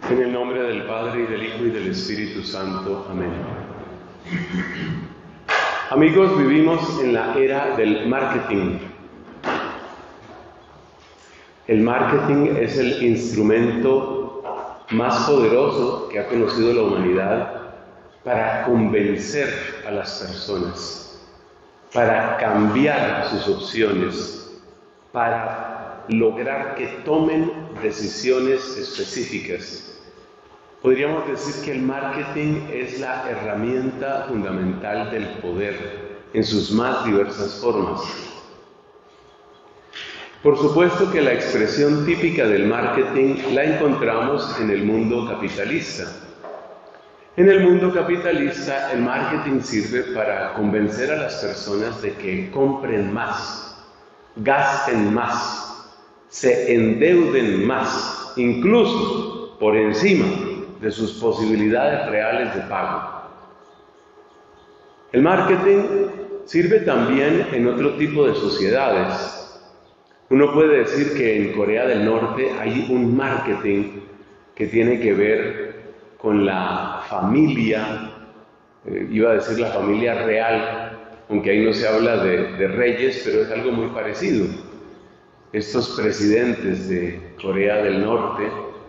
En el nombre del Padre, y del Hijo, y del Espíritu Santo. Amén. Amigos, vivimos en la era del marketing. El marketing es el instrumento más poderoso que ha conocido la humanidad para convencer a las personas, para cambiar sus opciones, para lograr que tomen decisiones específicas. Podríamos decir que el marketing es la herramienta fundamental del poder en sus más diversas formas. Por supuesto que la expresión típica del marketing la encontramos en el mundo capitalista. En el mundo capitalista, el marketing sirve para convencer a las personas de que compren más, gasten más, se endeuden más, incluso por encima de sus posibilidades reales de pago. El marketing sirve también en otro tipo de sociedades. Uno puede decir que en Corea del Norte hay un marketing que tiene que ver con la familia, iba a decir la familia real, aunque ahí no se habla de reyes, pero es algo muy parecido. Estos presidentes de Corea del Norte,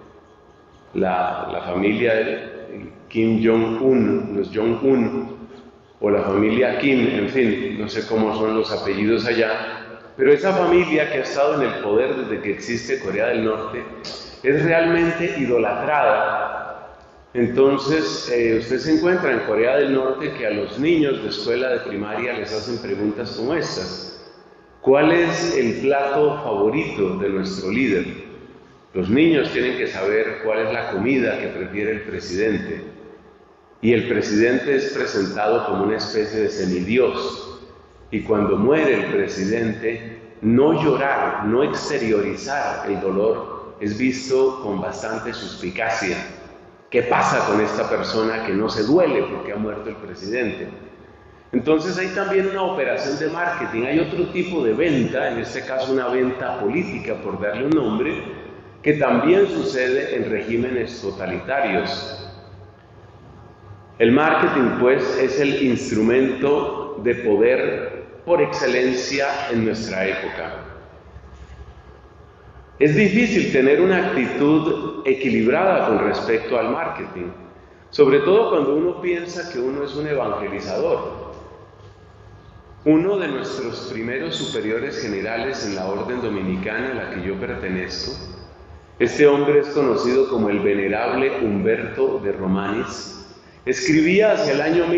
la familia de Kim Jong-un, los Jong-un, o la familia Kim, en fin, no sé cómo son los apellidos allá, pero esa familia que ha estado en el poder desde que existe Corea del Norte es realmente idolatrada. Entonces, usted se encuentra en Corea del Norte que a los niños de escuela de primaria les hacen preguntas como estas: ¿cuál es el plato favorito de nuestro líder? Los niños tienen que saber cuál es la comida que prefiere el presidente. Y el presidente es presentado como una especie de semidios. Y cuando muere el presidente, no llorar, no exteriorizar el dolor es visto con bastante suspicacia. ¿Qué pasa con esta persona que no se duele porque ha muerto el presidente? Entonces hay también una operación de marketing, hay otro tipo de venta, en este caso una venta política, por darle un nombre, que también sucede en regímenes totalitarios. El marketing, pues, es el instrumento de poder por excelencia en nuestra época. Es difícil tener una actitud equilibrada con respecto al marketing, sobre todo cuando uno piensa que uno es un evangelizador. Uno de nuestros primeros superiores generales en la orden dominicana a la que yo pertenezco, este hombre es conocido como el venerable Humberto de Romanis, escribía hacia el año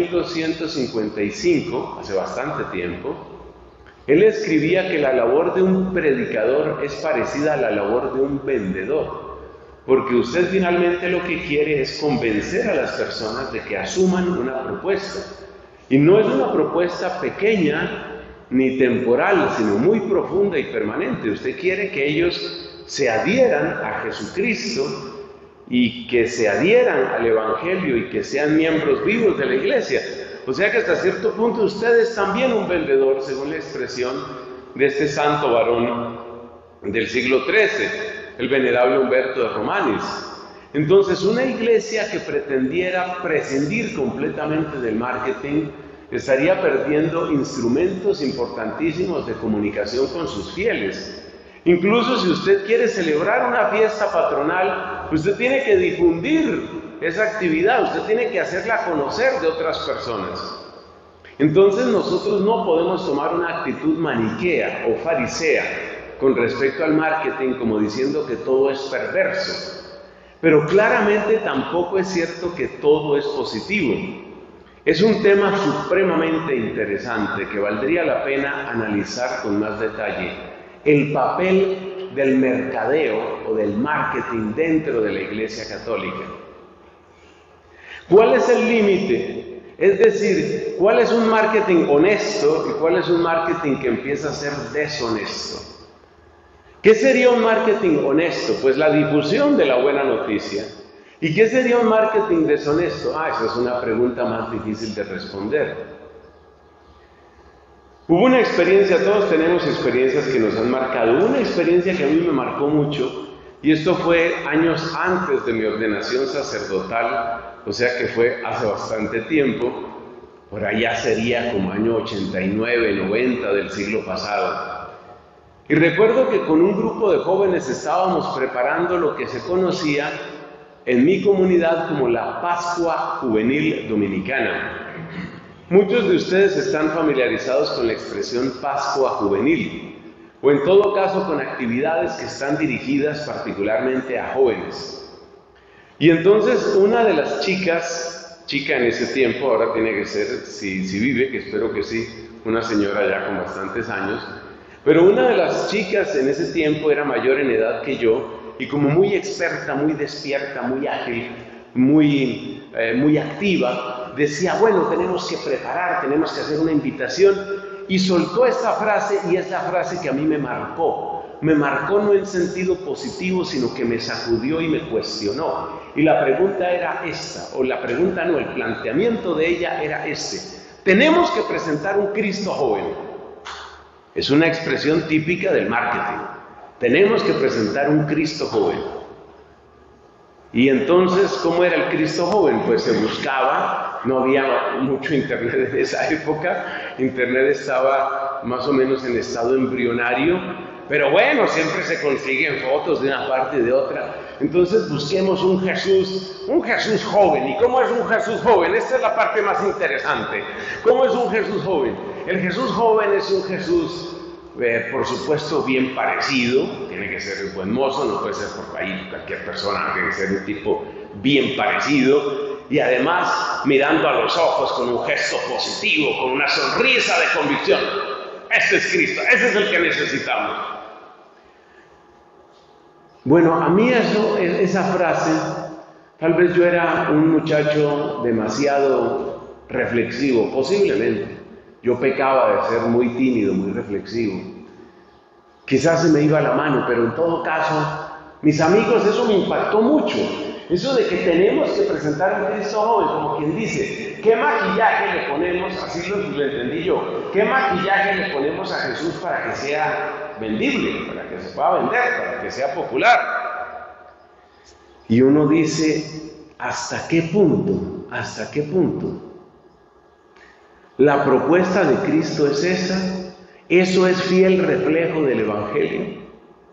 1255, hace bastante tiempo. Él escribía que la labor de un predicador es parecida a la labor de un vendedor, porque usted finalmente lo que quiere es convencer a las personas de que asuman una propuesta. Y no es una propuesta pequeña ni temporal, sino muy profunda y permanente. Usted quiere que ellos se adhieran a Jesucristo y que se adhieran al Evangelio y que sean miembros vivos de la Iglesia. O sea que hasta cierto punto usted es también un vendedor, según la expresión de este santo varón del siglo XIII, el venerable Humberto de Romanis. Entonces, una iglesia que pretendiera prescindir completamente del marketing estaría perdiendo instrumentos importantísimos de comunicación con sus fieles. Incluso si usted quiere celebrar una fiesta patronal, usted tiene que difundir esa actividad, usted tiene que hacerla conocer de otras personas. Entonces nosotros no podemos tomar una actitud maniquea o farisea con respecto al marketing, como diciendo que todo es perverso. Pero claramente tampoco es cierto que todo es positivo. Es un tema supremamente interesante que valdría la pena analizar con más detalle. El papel del mercadeo o del marketing dentro de la Iglesia Católica. ¿Cuál es el límite? Es decir, ¿cuál es un marketing honesto y cuál es un marketing que empieza a ser deshonesto? ¿Qué sería un marketing honesto? Pues la difusión de la buena noticia. ¿Y qué sería un marketing deshonesto? Esa es una pregunta más difícil de responder. Hubo una experiencia, todos tenemos experiencias que nos han marcado. Hubo una experiencia que a mí me marcó mucho Y esto fue años antes de mi ordenación sacerdotal, o sea que fue hace bastante tiempo, por allá sería como año 89, 90 del siglo pasado. Y recuerdo que con un grupo de jóvenes estábamos preparando lo que se conocía en mi comunidad como la Pascua Juvenil Dominicana. Muchos de ustedes están familiarizados con la expresión Pascua Juvenil, o en todo caso con actividades que están dirigidas particularmente a jóvenes. Y entonces una de las chicas, chica en ese tiempo, ahora tiene que ser, si vive, que espero que sí, una señora ya con bastantes años, pero una de las chicas en ese tiempo era mayor en edad que yo, y como muy experta, muy despierta, muy ágil, muy activa, decía, bueno, tenemos que preparar, tenemos que hacer una invitación, y soltó esta frase, y es la frase que a mí me marcó no en sentido positivo, sino que me sacudió y me cuestionó. Y la pregunta era esta, o la pregunta no, el planteamiento de ella era este: tenemos que presentar un Cristo joven. Es una expresión típica del marketing. Tenemos que presentar un Cristo joven. Y entonces, ¿cómo era el Cristo joven? Pues se buscaba, no había mucho internet en esa época, internet estaba más o menos en estado embrionario, pero bueno, siempre se consiguen fotos de una parte y de otra. Entonces busquemos un Jesús joven. ¿Y cómo es un Jesús joven? Esta es la parte más interesante. ¿Cómo es un Jesús joven? El Jesús joven es un Jesús, por supuesto, bien parecido. Tiene que ser un buen mozo, no puede ser por ahí cualquier persona, tiene que ser un tipo bien parecido. Y además mirando a los ojos con un gesto positivo, con una sonrisa de convicción. Este es Cristo, ese es el que necesitamos. Bueno, a mí esa frase, tal vez yo era un muchacho demasiado reflexivo, posiblemente. Yo pecaba de ser muy tímido, muy reflexivo. Quizás se me iba la mano, pero en todo caso, mis amigos, eso me impactó mucho. Eso de que tenemos que presentar un Cristo joven, como quien dice, ¿qué maquillaje le ponemos? Así lo entendí yo. ¿Qué maquillaje le ponemos a Jesús para que sea vendible, para que se pueda vender, para que sea popular? Y uno dice, ¿hasta qué punto? ¿Hasta qué punto? ¿La propuesta de Cristo es esa? ¿Eso es fiel reflejo del Evangelio?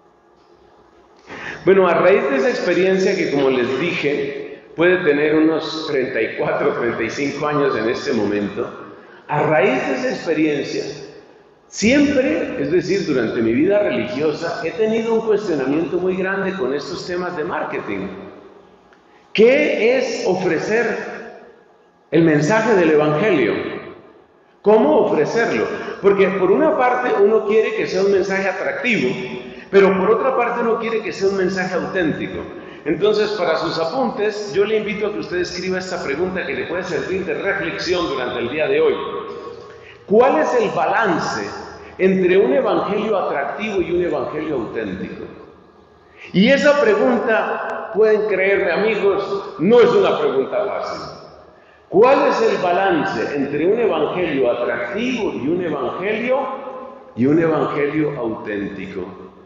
Bueno, a raíz de esa experiencia que, como les dije, puede tener unos 34, 35 años en este momento, a raíz de esa experiencia, siempre, es decir, durante mi vida religiosa, he tenido un cuestionamiento muy grande con estos temas de marketing. ¿Qué es ofrecer el mensaje del Evangelio? ¿Cómo ofrecerlo? Porque por una parte uno quiere que sea un mensaje atractivo, pero por otra parte uno quiere que sea un mensaje auténtico. Entonces, para sus apuntes, yo le invito a que usted escriba esta pregunta que le puede servir de reflexión durante el día de hoy. ¿Cuál es el balance entre un evangelio atractivo y un evangelio auténtico? Y esa pregunta, pueden creerme amigos, no es una pregunta fácil. ¿Cuál es el balance entre un evangelio atractivo y un evangelio auténtico?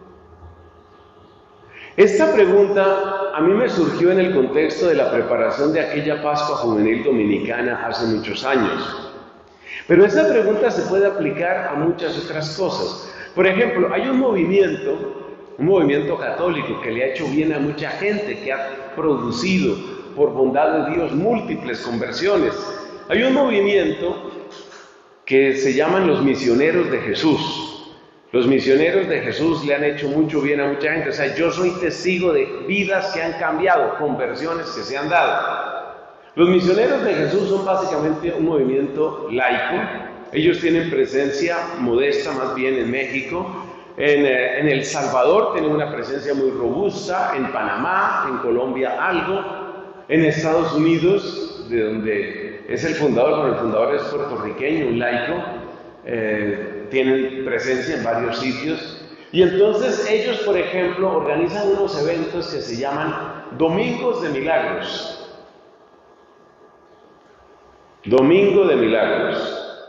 Esta pregunta a mí me surgió en el contexto de la preparación de aquella Pascua Juvenil Dominicana hace muchos años. Pero esa pregunta se puede aplicar a muchas otras cosas. Por ejemplo, hay un movimiento católico que le ha hecho bien a mucha gente, que ha producido, por bondad de Dios, múltiples conversiones. Hay un movimiento que se llaman los misioneros de Jesús. Los misioneros de Jesús le han hecho mucho bien a mucha gente. O sea, yo soy testigo de vidas que han cambiado, conversiones que se han dado. Los misioneros de Jesús son básicamente un movimiento laico. Ellos tienen presencia modesta más bien en México. En El Salvador tienen una presencia muy robusta, en Panamá, en Colombia algo, en Estados Unidos, de donde es el fundador, pero el fundador es puertorriqueño, un laico, tienen presencia en varios sitios. Y entonces ellos, por ejemplo, organizan unos eventos que se llaman Domingos de Milagros. Domingo de Milagros.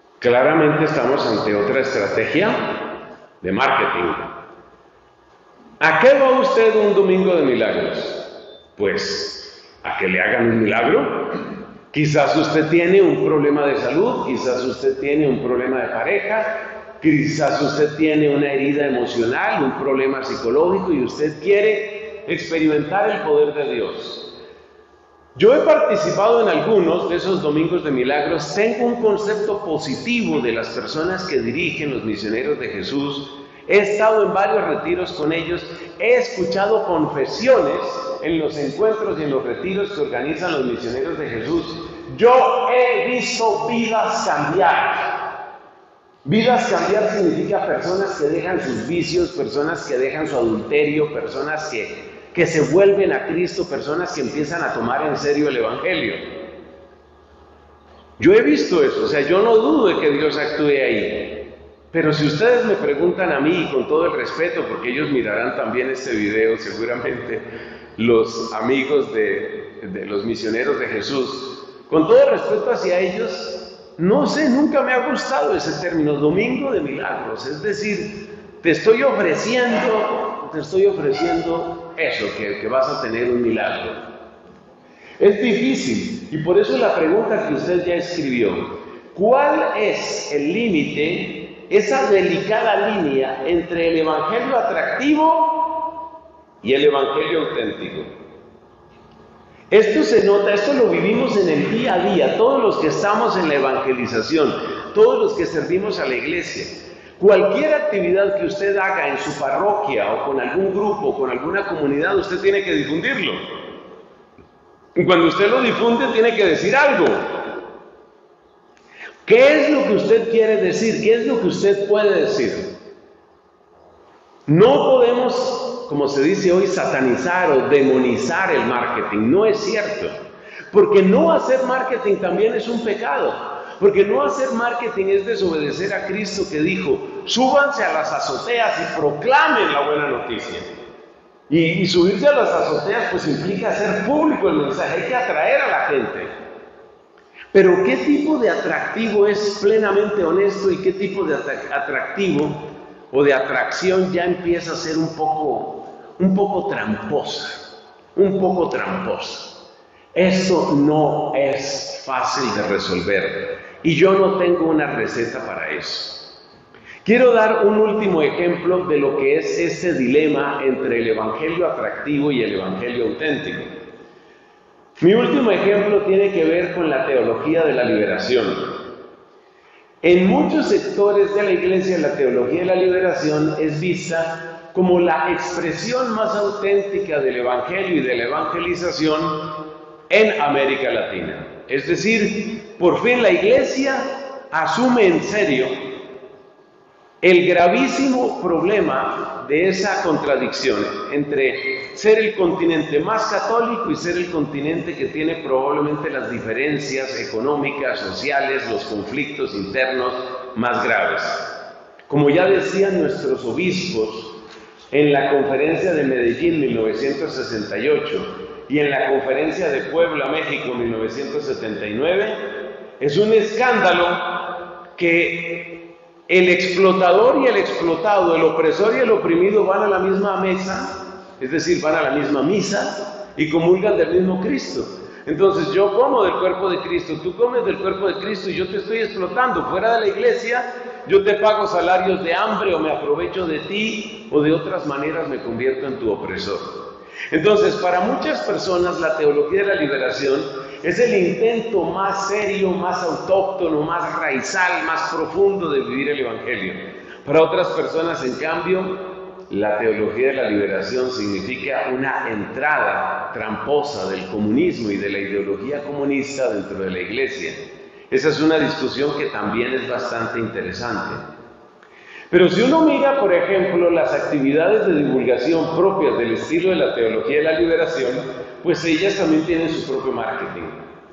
Claramente estamos ante otra estrategia de marketing. ¿A qué va usted un domingo de milagros? Pues a que le hagan un milagro. Quizás usted tiene un problema de salud, quizás usted tiene un problema de pareja, quizás usted tiene una herida emocional, un problema psicológico y usted quiere experimentar el poder de Dios. Yo he participado en algunos de esos domingos de milagros, tengo un concepto positivo de las personas que dirigen los misioneros de Jesús, he estado en varios retiros con ellos, he escuchado confesiones en los encuentros y en los retiros que organizan los misioneros de Jesús. Yo he visto vidas cambiar. Vidas cambiar significa personas que dejan sus vicios, personas que dejan su adulterio, personas que se vuelven a Cristo, personas que empiezan a tomar en serio el Evangelio. Yo he visto eso, o sea, yo no dudo de que Dios actúe ahí. Pero si ustedes me preguntan a mí, con todo el respeto, porque ellos mirarán también este video, seguramente, los amigos de los misioneros de Jesús, con todo el respeto hacia ellos, no sé, nunca me ha gustado ese término, domingo de milagros, es decir, te estoy ofreciendo eso, que vas a tener un milagro. Es difícil, y por eso la pregunta que usted ya escribió, ¿cuál es el límite, esa delicada línea entre el evangelio atractivo y el evangelio auténtico? Esto se nota, esto lo vivimos en el día a día, todos los que estamos en la evangelización, todos los que servimos a la iglesia. Cualquier actividad que usted haga en su parroquia o con algún grupo, con alguna comunidad, usted tiene que difundirlo. Y cuando usted lo difunde, tiene que decir algo. ¿Qué es lo que usted quiere decir? ¿Qué es lo que usted puede decir? No podemos, como se dice hoy, satanizar o demonizar el marketing. No es cierto. Porque no hacer marketing también es un pecado. Porque no hacer marketing es desobedecer a Cristo, que dijo, súbanse a las azoteas y proclamen la buena noticia. Y subirse a las azoteas pues implica hacer público el mensaje, hay que atraer a la gente. Pero ¿qué tipo de atractivo es plenamente honesto y qué tipo de atractivo o de atracción ya empieza a ser un poco tramposa? Un poco tramposa. Esto no es fácil de resolver y yo no tengo una receta para eso. Quiero dar un último ejemplo de lo que es este dilema entre el evangelio atractivo y el evangelio auténtico. Mi último ejemplo tiene que ver con la teología de la liberación. En muchos sectores de la iglesia, la teología de la liberación es vista como la expresión más auténtica del evangelio y de la evangelización en América Latina. Es decir, por fin la iglesia asume en serio el gravísimo problema de esa contradicción entre ser el continente más católico y ser el continente que tiene probablemente las diferencias económicas, sociales, los conflictos internos más graves. Como ya decían nuestros obispos en la conferencia de Medellín 1968 y en la conferencia de Puebla, México 1979, es un escándalo que el explotador y el explotado, el opresor y el oprimido van a la misma mesa, es decir, van a la misma misa y comulgan del mismo Cristo. Entonces yo como del cuerpo de Cristo, tú comes del cuerpo de Cristo y yo te estoy explotando. Fuera de la iglesia yo te pago salarios de hambre o me aprovecho de ti o de otras maneras me convierto en tu opresor. Entonces para muchas personas la teología de la liberación es el intento más serio, más autóctono, más raizal, más profundo de vivir el Evangelio. Para otras personas, en cambio, la teología de la liberación significa una entrada tramposa del comunismo y de la ideología comunista dentro de la iglesia. Esa es una discusión que también es bastante interesante. Pero si uno mira, por ejemplo, las actividades de divulgación propias del estilo de la teología de la liberación, pues ellas también tienen su propio marketing.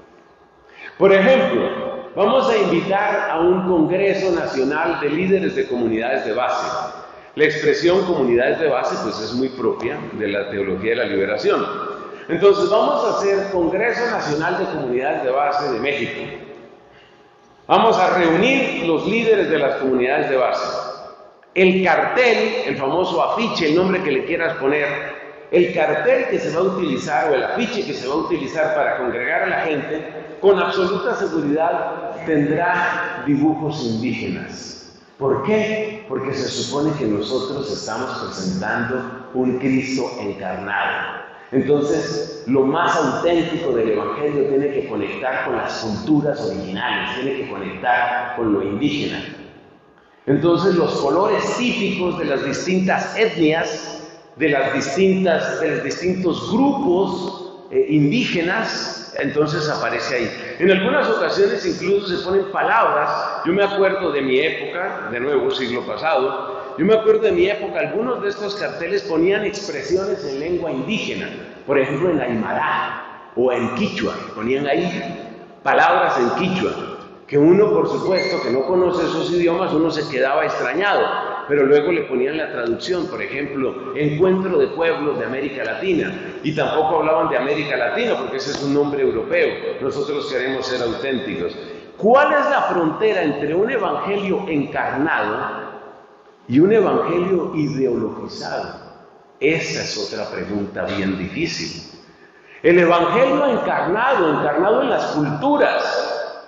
Por ejemplo, vamos a invitar a un Congreso Nacional de Líderes de Comunidades de Base. La expresión comunidades de base pues es muy propia de la teología de la liberación. Entonces vamos a hacer Congreso Nacional de Comunidades de Base de México. Vamos a reunir los líderes de las comunidades de base. El cartel, el famoso afiche, el nombre que le quieras poner, el cartel que se va a utilizar o el afiche que se va a utilizar para congregar a la gente, con absoluta seguridad tendrá dibujos indígenas. ¿Por qué? Porque se supone que nosotros estamos presentando un Cristo encarnado. Entonces, lo más auténtico del Evangelio tiene que conectar con las culturas originales, tiene que conectar con lo indígena. Entonces, los colores típicos de las distintas etnias, de los distintos grupos indígenas, entonces aparece ahí. En algunas ocasiones incluso se ponen palabras. Yo me acuerdo de mi época, de nuevo siglo pasado, yo me acuerdo de mi época, algunos de estos carteles ponían expresiones en lengua indígena, por ejemplo en aymara o en quichua, ponían ahí palabras en quichua, que uno, por supuesto, que no conoce esos idiomas, uno se quedaba extrañado, pero luego le ponían la traducción, por ejemplo, Encuentro de Pueblos de América Latina, y tampoco hablaban de América Latina, porque ese es un nombre europeo, nosotros queremos ser auténticos. ¿Cuál es la frontera entre un evangelio encarnado y un evangelio ideologizado? Esa es otra pregunta bien difícil. El evangelio encarnado en las culturas.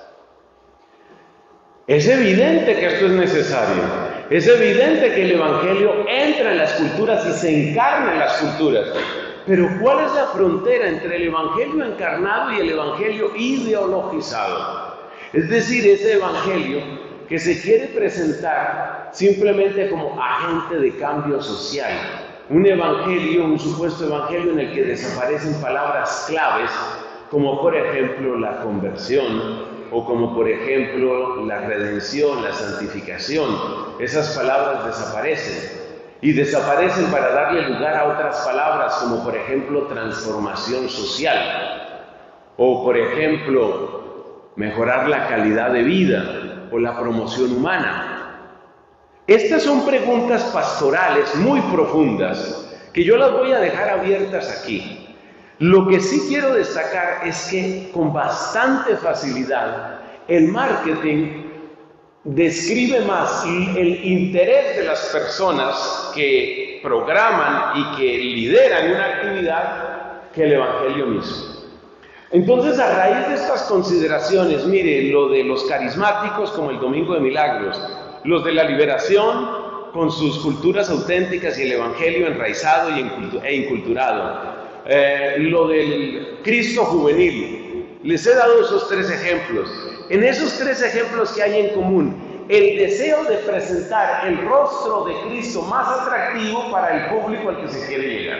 Es evidente que esto es necesario. Es evidente que el evangelio entra en las culturas y se encarna en las culturas. Pero ¿cuál es la frontera entre el evangelio encarnado y el evangelio ideologizado? Es decir, ese evangelio que se quiere presentar simplemente como agente de cambio social. Un evangelio, un supuesto evangelio en el que desaparecen palabras claves, como por ejemplo la conversión, o como por ejemplo la redención, la santificación. Esas palabras desaparecen. Y desaparecen para darle lugar a otras palabras, como por ejemplo transformación social, o por ejemplo mejorar la calidad de vida, o la promoción humana. Estas son preguntas pastorales muy profundas, que yo las voy a dejar abiertas aquí. Lo que sí quiero destacar es que con bastante facilidad el marketing describe más el interés de las personas que programan y que lideran una actividad que el evangelio mismo. Entonces, a raíz de estas consideraciones, mire, lo de los carismáticos como el Domingo de Milagros, los de la liberación con sus culturas auténticas y el evangelio enraizado e inculturado, lo del Cristo juvenil. Les he dado esos tres ejemplos. En esos tres ejemplos que hay en común, el deseo de presentar el rostro de Cristo más atractivo para el público al que se quiere llegar.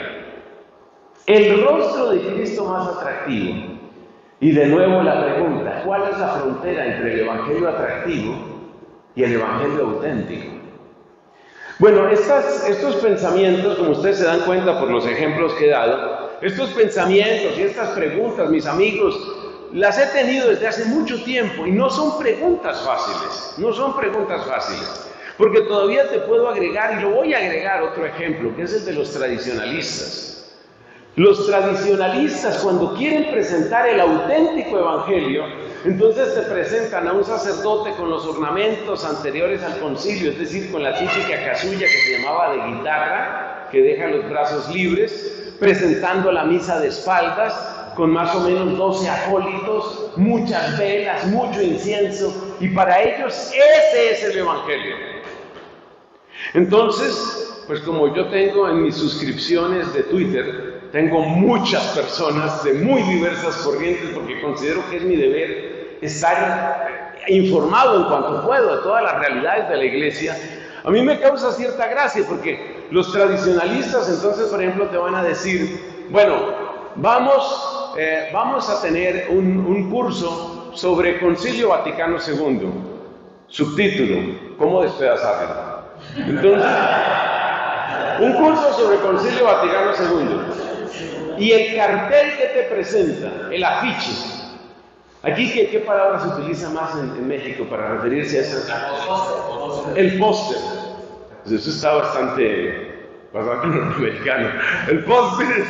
El rostro de Cristo más atractivo. Y de nuevo la pregunta, ¿cuál es la frontera entre el evangelio atractivo y el evangelio auténtico? Bueno, estos pensamientos, como ustedes se dan cuenta por los ejemplos que he dado, estos pensamientos y estas preguntas, mis amigos, las he tenido desde hace mucho tiempo y no son preguntas fáciles, no son preguntas fáciles, porque todavía te puedo agregar, y lo voy a agregar otro ejemplo, que es el de los tradicionalistas. Los tradicionalistas, cuando quieren presentar el auténtico evangelio, entonces te presentan a un sacerdote con los ornamentos anteriores al concilio, es decir, con la típica casulla que se llamaba de guitarra, que deja los brazos libres, presentando la misa de espaldas, con más o menos 12 acólitos, muchas velas, mucho incienso, y para ellos ese es el evangelio. Entonces, pues como yo tengo en mis suscripciones de Twitter, tengo muchas personas de muy diversas corrientes, porque considero que es mi deber estar informado en cuanto puedo de todas las realidades de la iglesia. A mí me causa cierta gracia, porque los tradicionalistas entonces, por ejemplo, te van a decir, bueno, vamos a tener un curso sobre Concilio Vaticano II, subtítulo, ¿cómo despedazarlo? Entonces, un curso sobre Concilio Vaticano II. Y el cartel que te presenta, el afiche. Aquí, ¿qué palabra se utiliza más en México para referirse a eso? El póster. Eso está bastante norteamericano. El póster,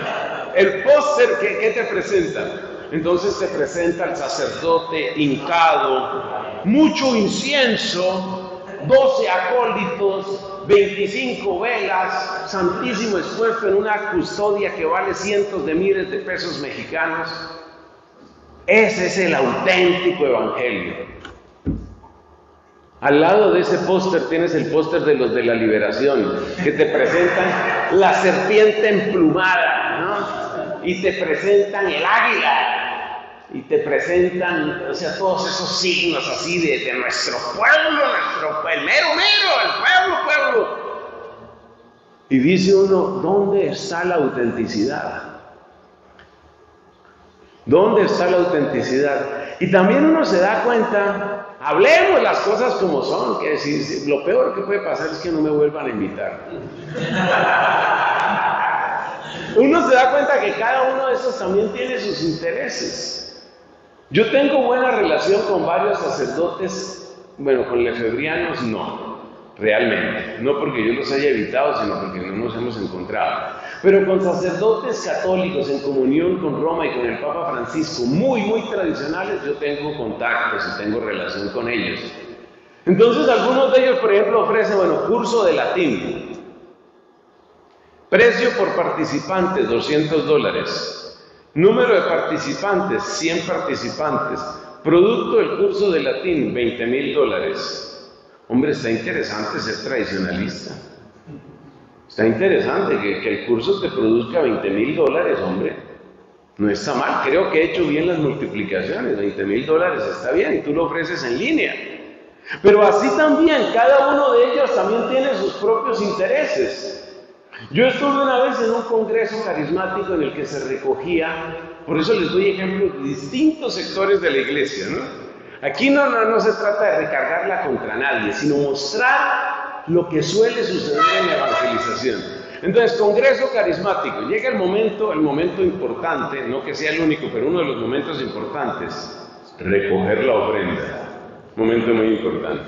¿qué te presenta? Entonces te presenta el sacerdote hincado, mucho incienso, 12 acólitos, 25 velas, santísimo expuesto en una custodia que vale cientos de miles de pesos mexicanos. Ese es el auténtico evangelio. Al lado de ese póster tienes el póster de los de la liberación, que te presentan la serpiente emplumada, ¿no? Y te presentan el águila, y te presentan, o sea, todos esos signos así de nuestro pueblo, el mero, el pueblo. Y dice uno, ¿dónde está la autenticidad? ¿Dónde está la autenticidad? Y también uno se da cuenta, hablemos las cosas como son, que si lo peor que puede pasar es que no me vuelvan a invitar. Uno se da cuenta que cada uno de esos también tiene sus intereses. Yo tengo buena relación con varios sacerdotes, bueno, con lefebrianos no, realmente, no porque yo los haya evitado, sino porque no nos hemos encontrado. Pero con sacerdotes católicos en comunión con Roma y con el Papa Francisco, muy tradicionales, yo tengo contactos y tengo relación con ellos. Entonces, algunos de ellos, por ejemplo, ofrecen, curso de latín. Precio por participante, $200. Número de participantes, 100 participantes. Producto del curso de latín, $20,000. Hombre, está interesante ser tradicionalista. Está interesante que el curso te produzca $20,000, hombre. No está mal, creo que he hecho bien las multiplicaciones. $20,000 está bien y tú lo ofreces en línea. Pero así también, cada uno de ellos también tiene sus propios intereses. Yo estuve una vez en un congreso carismático en el que se recogía, por eso les doy ejemplos de distintos sectores de la iglesia, ¿no? Aquí no se trata de recargarla contra nadie, sino mostrar lo que suele suceder en la evangelización. Entonces, congreso carismático, llega el momento importante, no que sea el único, pero uno de los momentos importantes, recoger la ofrenda. Momento muy importante.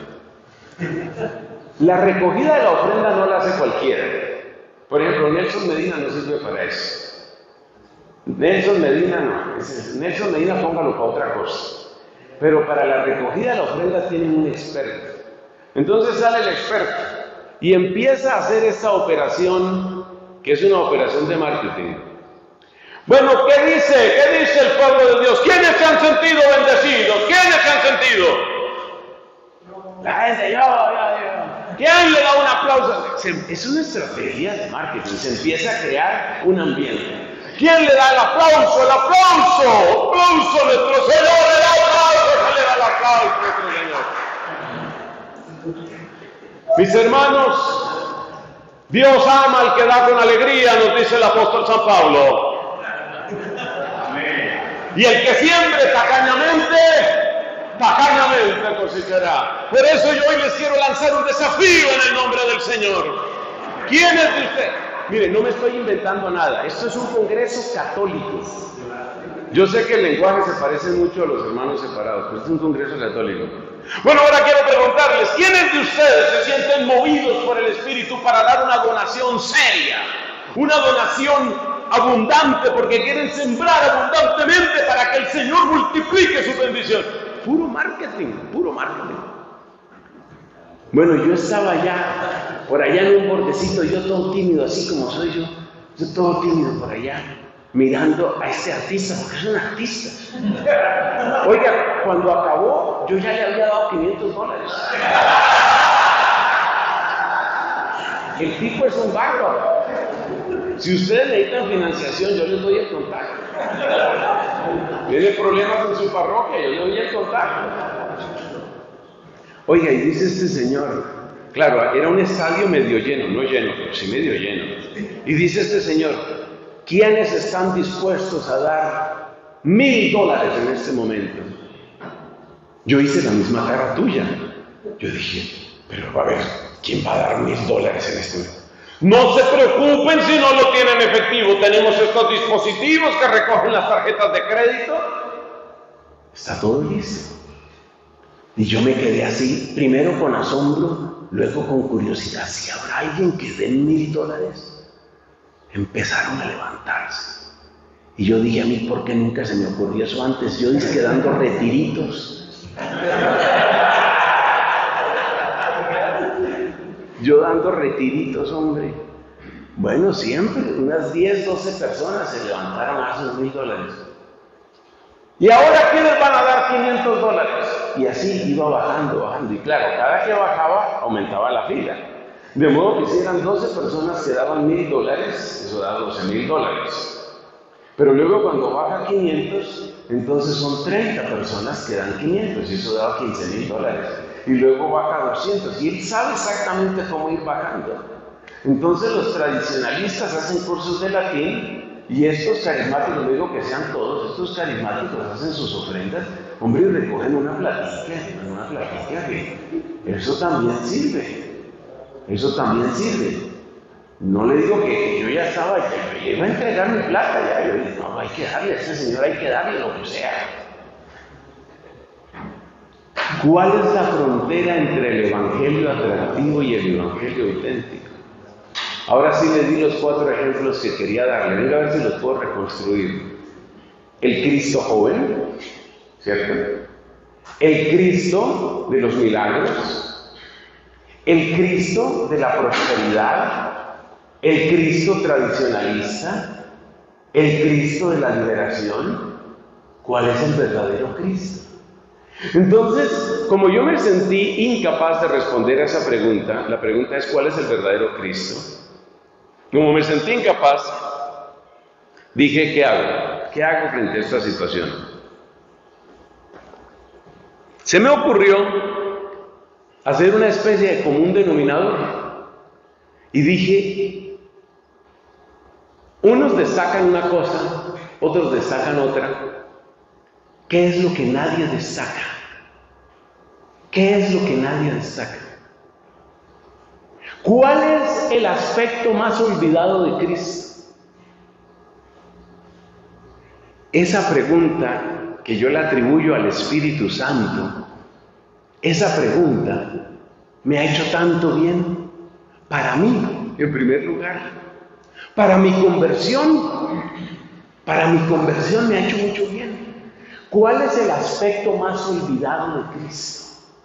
La recogida de la ofrenda no la hace cualquiera. Por ejemplo, Nelson Medina no sirve para eso. Nelson Medina no. Nelson Medina póngalo para otra cosa. Pero para la recogida de la ofrenda tienen un experto. Entonces sale el experto y empieza a hacer esta operación, que es una operación de marketing. Bueno, ¿qué dice el pueblo de Dios? ¿Quiénes se han sentido bendecidos? ¿Quiénes se han sentido? La gente, yo. ¿Quién le da un aplauso? Es una estrategia de marketing, se empieza a crear un ambiente. ¿Quién le da el aplauso? ¡El aplauso! ¡Aplauso a nuestro Señor! ¡El aplauso! ¡Se le da el aplauso a nuestro Señor! Mis hermanos, Dios ama al que da con alegría, nos dice el apóstol San Pablo. Y el que siembre tacañamente cosechará. Por eso yo hoy les quiero lanzar un desafío en el nombre del Señor. ¿Quiénes de ustedes? Miren, no me estoy inventando nada. Esto es un congreso católico. Yo sé que el lenguaje se parece mucho a los hermanos separados, pero es un congreso católico. Bueno, ahora quiero preguntarles, ¿quiénes de ustedes se sienten movidos por el Espíritu para dar una donación seria? Una donación abundante, porque quieren sembrar abundantemente para que el Señor multiplique su bendición. Puro marketing. Bueno, yo estaba por allá en un bordecito, yo todo tímido, así como soy yo todo tímido por allá, mirando a este artista, porque es un artista. Oiga, cuando acabó, yo ya le había dado $500. El tipo es un bárbaro. Si ustedes necesitan financiación, yo les doy el contacto. Tiene problemas en su parroquia, yo les doy el contacto. Oiga, y dice este señor, claro, era un estadio medio lleno, no lleno, pero sí medio lleno. Y dice este señor, ¿quiénes están dispuestos a dar $1,000 en este momento? Yo hice la misma cara tuya. Yo dije, pero a ver, ¿quién va a dar $1,000 en este momento? No se preocupen si no lo tienen efectivo. Tenemos estos dispositivos que recogen las tarjetas de crédito. Está todo listo. Y yo me quedé así, primero con asombro, luego con curiosidad. Si habrá alguien que dé $1,000. Empezaron a levantarse. Y yo dije, a mí, ¿por qué nunca se me ocurrió eso antes? Yo dije, dando retiritos. Yo dando retiritos, hombre. Bueno, siempre, unas 10, 12 personas se levantaron a esos $1,000. ¿Y ahora qué les van a dar $500? Y así iba bajando, bajando. Y claro, cada que bajaba, aumentaba la fila. De modo que si eran 12 personas que daban $1,000, eso da $12,000. Pero luego cuando baja 500, entonces son 30 personas que dan 500 y eso da $15,000. Y luego baja 200 y él sabe exactamente cómo ir bajando. Entonces los tradicionalistas hacen cursos de latín y estos carismáticos, no digo que sean todos, estos carismáticos hacen sus ofrendas, hombre, y recogen una platica, que eso también sirve. Eso también sirve. No le digo que yo ya estaba, yo iba a entregar mi plata, ya, yo dije, no, hay que darle a este señor, hay que darle lo que sea. ¿Cuál es la frontera entre el evangelio atractivo y el evangelio auténtico? Ahora sí les di los 4 ejemplos que quería darle, venga a ver si los puedo reconstruir. El Cristo joven, ¿cierto? El Cristo de los milagros, el Cristo de la prosperidad, el Cristo tradicionalista, el Cristo de la liberación. ¿Cuál es el verdadero Cristo? Entonces, como yo me sentí incapaz de responder a esa pregunta, la pregunta es ¿cuál es el verdadero Cristo? Como me sentí incapaz, dije, ¿qué hago? ¿Qué hago frente a esta situación? Se me ocurrió hacer una especie de común denominador y dije, unos destacan una cosa, otros destacan otra. ¿Qué es lo que nadie destaca? ¿Qué es lo que nadie destaca? ¿Cuál es el aspecto más olvidado de Cristo? Esa pregunta que yo la atribuyo al Espíritu Santo, esa pregunta me ha hecho tanto bien para mí, en primer lugar, para mi conversión me ha hecho mucho bien. ¿Cuál es el aspecto más olvidado de Cristo?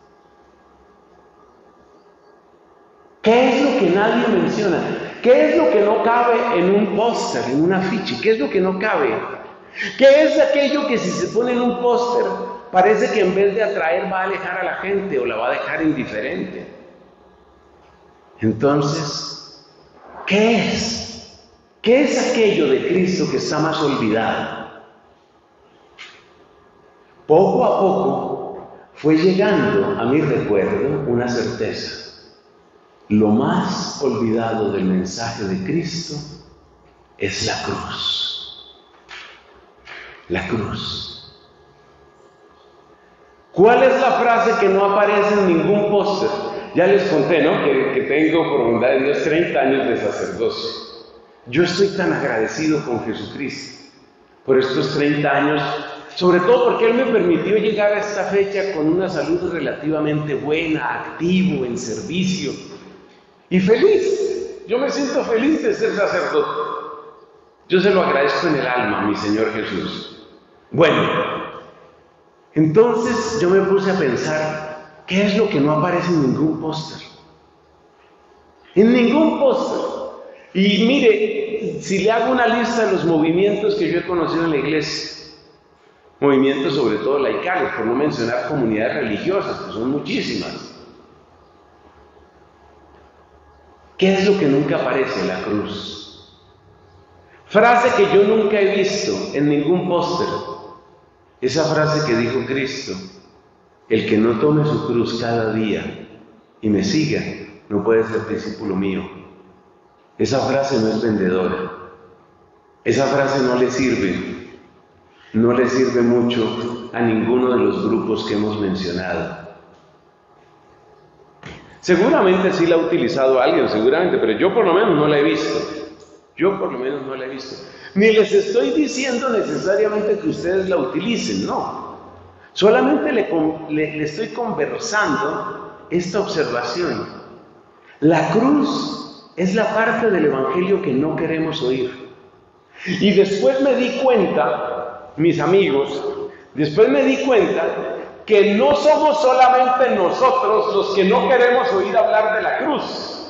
¿Qué es lo que nadie menciona? ¿Qué es lo que no cabe en un póster, en un afiche? ¿Qué es lo que no cabe? ¿Qué es aquello que si se pone en un póster parece que en vez de atraer va a alejar a la gente o la va a dejar indiferente? Entonces, ¿qué es? ¿Qué es aquello de Cristo que está más olvidado? Poco a poco fue llegando a mi recuerdo una certeza. Lo más olvidado del mensaje de Cristo es la cruz. La cruz. ¿Cuál es la frase que no aparece en ningún póster? Ya les conté, ¿no? Que tengo, por bondad de Dios, 30 años de sacerdocio. Yo estoy tan agradecido con Jesucristo por estos 30 años, sobre todo porque Él me permitió llegar a esta fecha con una salud relativamente buena, activo, en servicio y feliz. Yo me siento feliz de ser sacerdote. Yo se lo agradezco en el alma, mi Señor Jesús. Bueno, entonces yo me puse a pensar, ¿qué es lo que no aparece en ningún póster? En ningún póster. Y mire, si le hago una lista de los movimientos que yo he conocido en la iglesia, movimientos sobre todo laicales, por no mencionar comunidades religiosas, que son muchísimas. ¿Qué es lo que nunca aparece? La cruz. Frase que yo nunca he visto en ningún póster. Esa frase que dijo Cristo: el que no tome su cruz cada día y me siga, no puede ser discípulo mío. Esa frase no es vendedora. Esa frase no le sirve. No le sirve mucho a ninguno de los grupos que hemos mencionado. Seguramente sí la ha utilizado alguien, seguramente, pero yo por lo menos no la he visto. Ni les estoy diciendo necesariamente que ustedes la utilicen, no. Solamente le estoy conversando esta observación. La cruz es la parte del Evangelio que no queremos oír. Y después me di cuenta, mis amigos, que no somos solamente nosotros los que no queremos oír hablar de la cruz.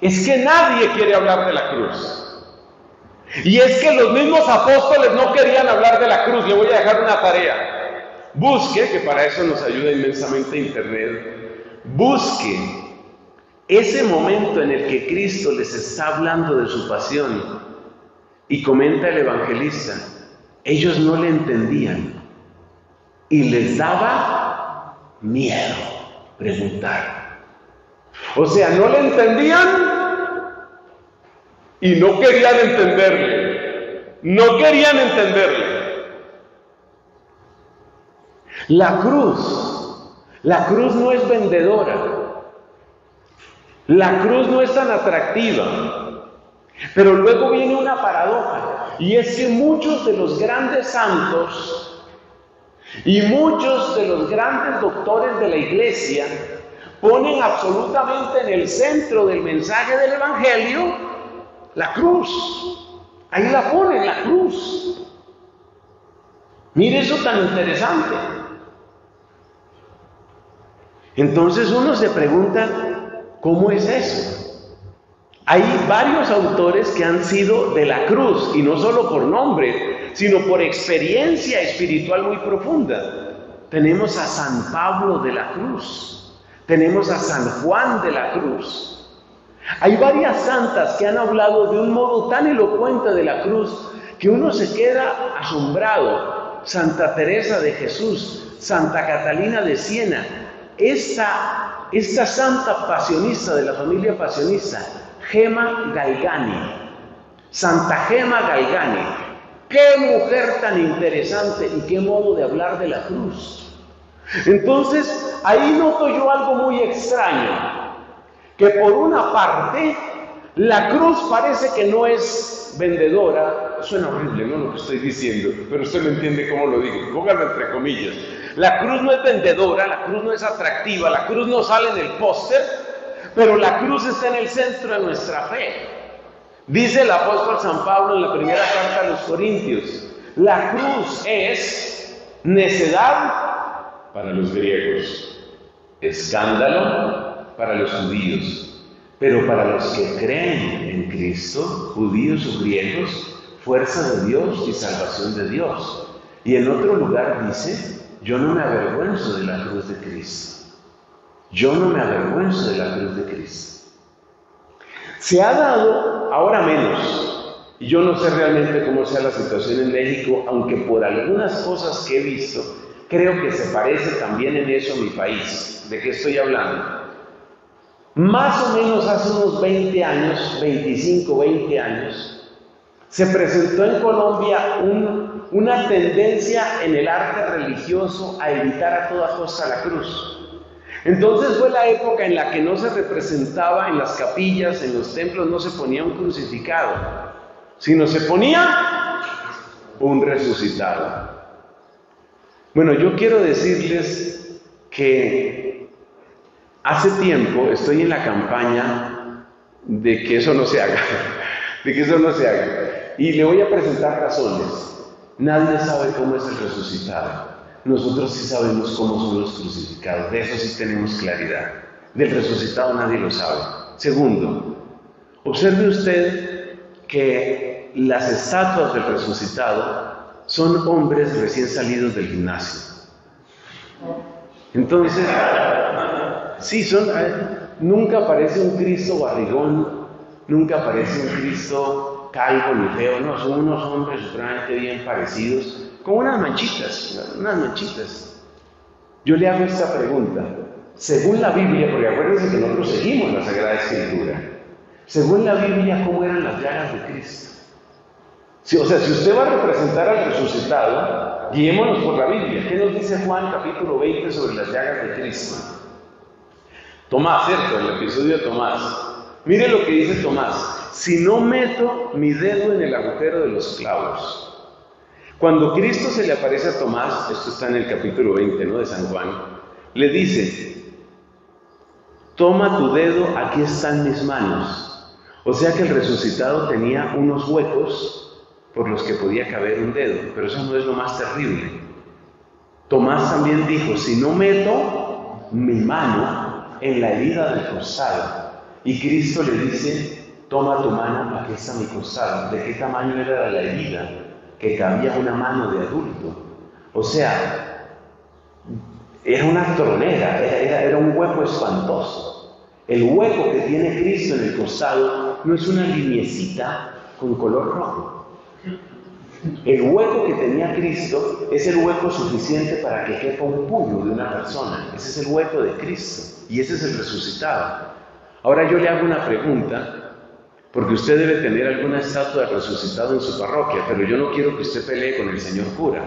es que nadie quiere hablar de la cruz. Y es que los mismos apóstoles no querían hablar de la cruz. Le voy a dejar una tarea. Busque, que para eso nos ayuda inmensamente Internet, busque ese momento en el que Cristo les está hablando de su pasión y comenta el evangelista. Ellos no le entendían y les daba miedo preguntar. O sea, no le entendían y no querían entenderle. No querían entenderle. La cruz no es vendedora. La cruz no es tan atractiva. Pero luego viene una paradoja, y es que muchos de los grandes santos y muchos de los grandes doctores de la iglesia ponen absolutamente en el centro del mensaje del evangelio la cruz. Ahí la ponen, la cruz. Mire eso tan interesante. Entonces uno se pregunta, ¿cómo es eso? Hay varios autores que han sido de la cruz, y no solo por nombre, sino por experiencia espiritual muy profunda. Tenemos a San Pablo de la Cruz, tenemos a San Juan de la Cruz. Hay varias santas que han hablado de un modo tan elocuente de la cruz que uno se queda asombrado. Santa Teresa de Jesús, Santa Catalina de Siena, esta santa pasionista de la familia pasionista, Gema Galgani, Santa Gema Galgani. ¡Qué mujer tan interesante y qué modo de hablar de la cruz! Entonces, ahí noto yo algo muy extraño, que por una parte, la cruz parece que no es vendedora. Suena horrible, ¿no?, lo que estoy diciendo, pero usted me entiende cómo lo digo, póngalo entre comillas. La cruz no es vendedora, la cruz no es atractiva, la cruz no sale en el póster, pero la cruz está en el centro de nuestra fe. Dice el apóstol San Pablo en la primera carta a los Corintios, la cruz es necedad para los griegos, escándalo para los judíos, pero para los que creen en Cristo, judíos o griegos, fuerza de Dios y salvación de Dios. Y en otro lugar dice, yo no me avergüenzo de la cruz de Cristo. Yo no me avergüenzo de la cruz de Cristo. Se ha dado, ahora menos, y yo no sé realmente cómo sea la situación en México, aunque por algunas cosas que he visto, creo que se parece también en eso a mi país. ¿De qué estoy hablando? Más o menos hace unos 20 años, 25, 20 años, se presentó en Colombia una tendencia en el arte religioso a evitar a toda costa la cruz. Entonces fue la época en la que no se representaba en las capillas, en los templos, no se ponía un crucificado, sino se ponía un resucitado. Bueno, yo quiero decirles que hace tiempo estoy en la campaña de que eso no se haga, de que eso no se haga. Y le voy a presentar razones. Nadie sabe cómo es el resucitado. Nosotros sí sabemos cómo son los crucificados. De eso sí tenemos claridad. Del resucitado nadie lo sabe. Segundo, observe usted que las estatuas del resucitado son hombres recién salidos del gimnasio. Entonces, sí, nunca aparece un Cristo barrigón, nunca aparece un Cristo calvo ni feo, no, son unos hombres supremamente bien parecidos, con unas manchitas. Yo le hago esta pregunta, según la Biblia, porque acuérdense que nosotros seguimos la Sagrada Escritura, según la Biblia, ¿cómo eran las llagas de Cristo? Si usted va a representar al resucitado, guiémonos por la Biblia. ¿Qué nos dice Juan capítulo 20 sobre las llagas de Cristo? Tomás, ¿cierto? El episodio de Tomás. Mire lo que dice Tomás. Si no meto mi dedo en el agujero de los clavos. Cuando Cristo se le aparece a Tomás, esto está en el capítulo 20, ¿no?, de San Juan, le dice, toma tu dedo, aquí están mis manos. O sea que el resucitado tenía unos huecos por los que podía caber un dedo, pero eso no es lo más terrible. Tomás también dijo, si no meto mi mano en la herida del costado, Y Cristo le dice, toma tu mano, aquí está mi costado. ¿De qué tamaño era la herida? Que cabía una mano de adulto. O sea, era una tronera, era un hueco espantoso. El hueco que tiene Cristo en el costado no es una liniecita con color rojo. El hueco que tenía Cristo es el hueco suficiente para que quepa un puño de una persona. Ese es el hueco de Cristo y ese es el resucitado. Ahora yo le hago una pregunta, porque usted debe tener alguna estatua de resucitado en su parroquia, pero yo no quiero que usted pelee con el señor cura.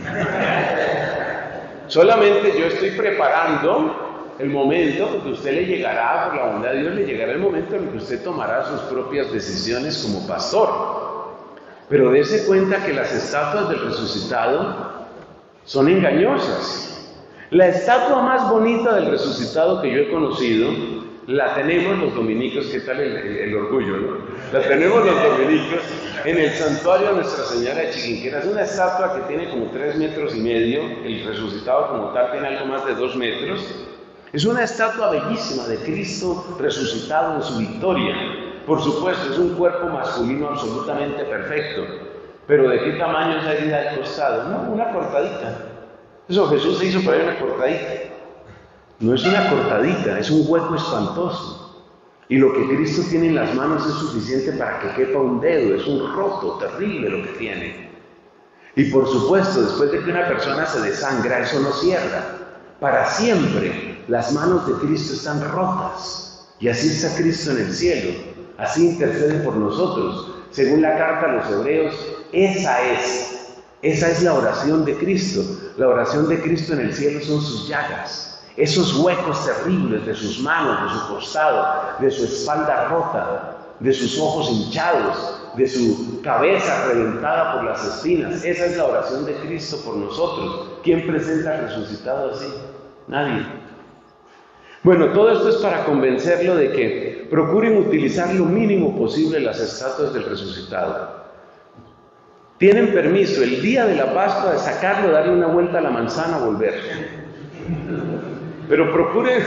Solamente yo estoy preparando el momento, porque usted le llegará, por la bondad de Dios, le llegará el momento en el que usted tomará sus propias decisiones como pastor. Pero dése cuenta que las estatuas del resucitado son engañosas. La estatua más bonita del resucitado que yo he conocido, la tenemos los dominicos. ¿Qué tal el orgullo, no? La tenemos los dominicos en el santuario de Nuestra Señora de Chiquinquirá. Es una estatua que tiene como 3,5 metros, el resucitado como tal tiene algo más de 2 metros. Es una estatua bellísima de Cristo resucitado en su victoria. Por supuesto, es un cuerpo masculino absolutamente perfecto, pero ¿de qué tamaño es la herida del costado? No, una cortadita. Eso Jesús se hizo para una cortadita. No es una cortadita, es un hueco espantoso. Y lo que Cristo tiene en las manos es suficiente para que quepa un dedo, es un roto terrible lo que tiene. Y por supuesto, después de que una persona se desangra, eso no cierra. Para siempre, las manos de Cristo están rotas. Y así está Cristo en el cielo. Así intercede por nosotros. Según la carta a los Hebreos, esa es la oración de Cristo. La oración de Cristo en el cielo son sus llagas. Esos huecos terribles de sus manos, de su costado, de su espalda rota, de sus ojos hinchados, de su cabeza reventada por las espinas. Esa es la oración de Cristo por nosotros. ¿Quién presenta al resucitado así? Nadie. Bueno, todo esto es para convencerlo de que procuren utilizar lo mínimo posible las estatuas del resucitado. Tienen permiso el día de la Pascua de sacarlo, darle una vuelta a la manzana, volver. Pero procuren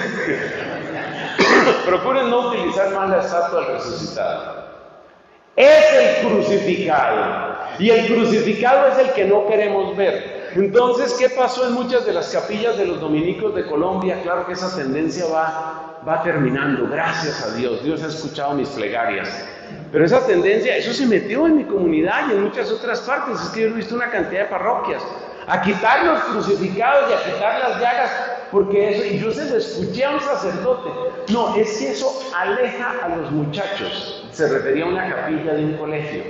no utilizar más la estatua del resucitado. Es el crucificado. Y el crucificado es el que no queremos ver. Entonces, ¿qué pasó en muchas de las capillas de los dominicos de Colombia? Claro que esa tendencia va terminando, gracias a Dios. Dios ha escuchado mis plegarias. Pero esa tendencia, eso se metió en mi comunidad y en muchas otras partes. Es que yo he visto una cantidad de parroquias a quitar los crucificados y a quitar las llagas, porque eso, y yo se lo escuché a un sacerdote. No, es que eso aleja a los muchachos. Se refería a una capilla de un colegio.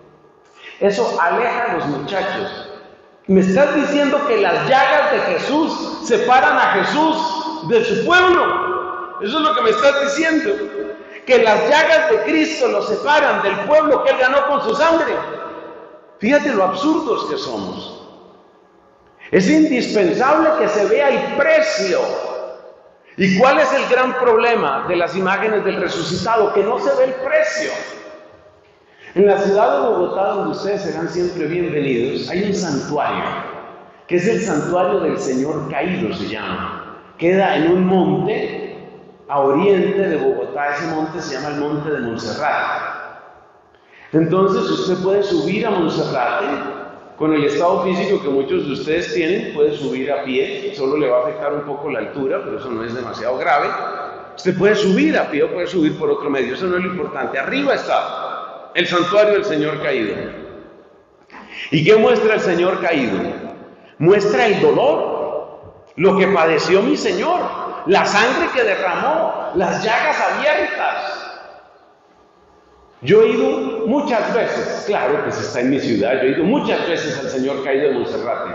Eso aleja a los muchachos. Me estás diciendo que las llagas de Jesús separan a Jesús de su pueblo. Eso es lo que me estás diciendo. Que las llagas de Cristo lo separan del pueblo que Él ganó con su sangre. Fíjate lo absurdos que somos. Es indispensable que se vea el precio. ¿Y cuál es el gran problema de las imágenes del resucitado? Que no se ve el precio. En la ciudad de Bogotá, donde ustedes serán siempre bienvenidos, hay un santuario, que es el santuario del Señor Caído, se llama. Queda en un monte a oriente de Bogotá. Ese monte se llama el Monte de Monserrate. Entonces usted puede subir a Monserrate, con el estado físico que muchos de ustedes tienen, puede subir a pie, solo le va a afectar un poco la altura, pero eso no es demasiado grave. Usted puede subir a pie o puede subir por otro medio, eso no es lo importante. Arriba está el santuario del Señor Caído. ¿Y qué muestra el Señor Caído? Muestra el dolor, lo que padeció mi Señor, la sangre que derramó, las llagas abiertas. Yo he ido muchas veces, claro que se está en mi ciudad, yo he ido muchas veces al Señor Caído de Monserrate.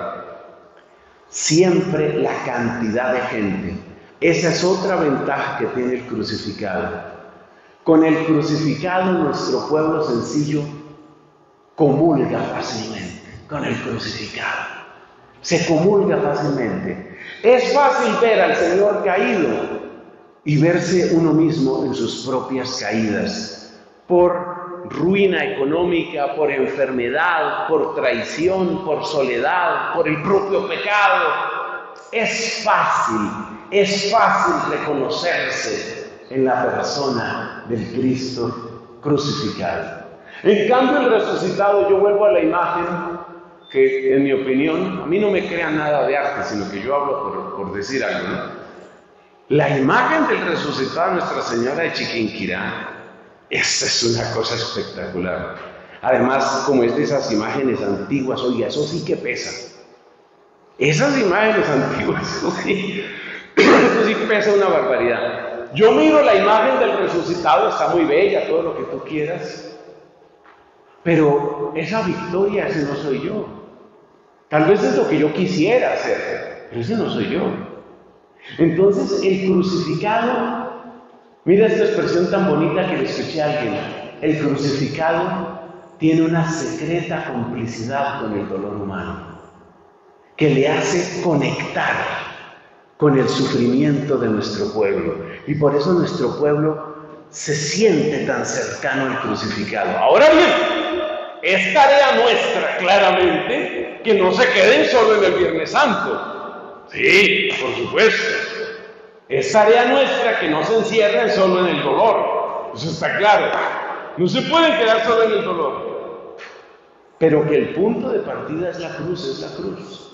Siempre la cantidad de gente. Esa es otra ventaja que tiene el crucificado. Con el crucificado nuestro pueblo sencillo comulga fácilmente. Con el crucificado se comulga fácilmente. Es fácil ver al Señor caído y verse uno mismo en sus propias caídas, por ruina económica, por enfermedad, por traición, por soledad, por el propio pecado. Es fácil reconocerse en la persona del Cristo crucificado. En cambio, el resucitado, yo vuelvo a la imagen que, en mi opinión, a mí no me crea nada de arte, sino que yo hablo por decir algo, ¿no? La imagen del resucitado Nuestra Señora de Chiquinquirá, esa es una cosa espectacular. Además, como es de esas imágenes antiguas, oiga, eso sí que pesa. Esas imágenes antiguas, eso sí pesa una barbaridad. Yo miro la imagen del resucitado, está muy bella, todo lo que tú quieras, pero esa victoria, ese no soy yo. Tal vez es lo que yo quisiera hacer, pero ese no soy yo. Entonces, el crucificado, mira esta expresión tan bonita que le escuché a alguien, el crucificado tiene una secreta complicidad con el dolor humano, que le hace conectar con el sufrimiento de nuestro pueblo. Y por eso nuestro pueblo se siente tan cercano al crucificado. Ahora bien, es tarea nuestra, claramente, que no se queden solo en el Viernes Santo. Sí, por supuesto. Es tarea nuestra que no se encierren solo en el dolor. Eso está claro. No se pueden quedar solo en el dolor. Pero que el punto de partida es la cruz.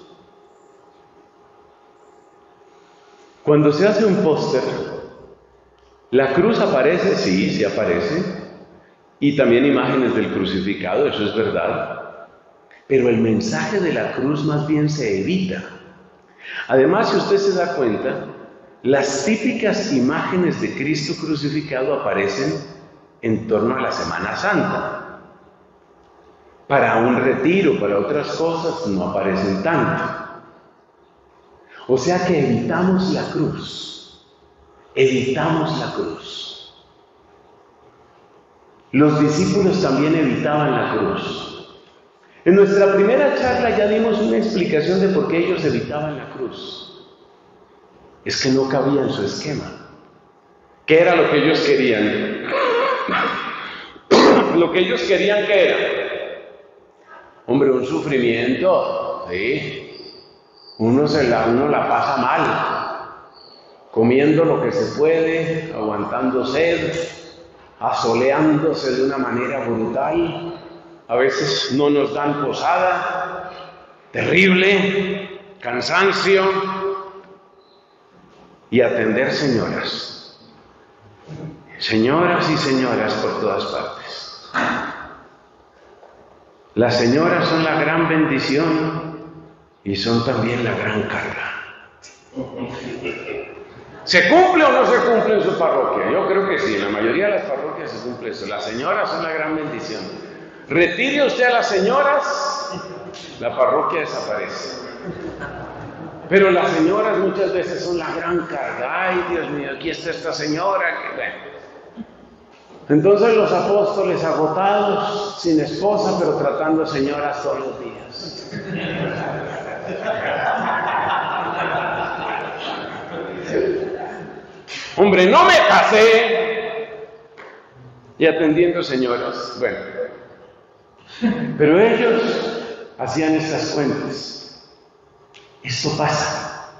Cuando se hace un póster, la cruz aparece, sí aparece, y también imágenes del crucificado, eso es verdad, pero el mensaje de la cruz más bien se evita. Además, si usted se da cuenta, las típicas imágenes de Cristo crucificado aparecen en torno a la Semana Santa. Para un retiro, para otras cosas, no aparecen tanto. O sea que evitamos la cruz. Los discípulos también evitaban la cruz. En nuestra primera charla ya dimos una explicación de por qué ellos evitaban la cruz. Es que no cabía en su esquema. ¿Qué era lo que ellos querían? Lo que ellos querían, ¿qué era? Hombre, un sufrimiento, ¿sí? Uno la pasa mal, comiendo lo que se puede, aguantando sed, asoleándose de una manera brutal. A veces no nos dan posada, terrible, cansancio, y atender señoras y señoras por todas partes. Las señoras son la gran bendición y son también la gran carga. ¿Se cumple o no se cumple en su parroquia? Yo creo que sí, en la mayoría de las parroquias se cumple eso. Las señoras son la gran bendición. Retire usted a las señoras, la parroquia desaparece. Pero las señoras muchas veces son la gran carga. Ay, Dios mío, aquí está esta señora. Bueno. Entonces los apóstoles agotados, sin esposa, pero tratando señoras todos los días. Hombre, no me casé. Y atendiendo señoras. Bueno. Pero ellos hacían estas cuentas. Esto pasa.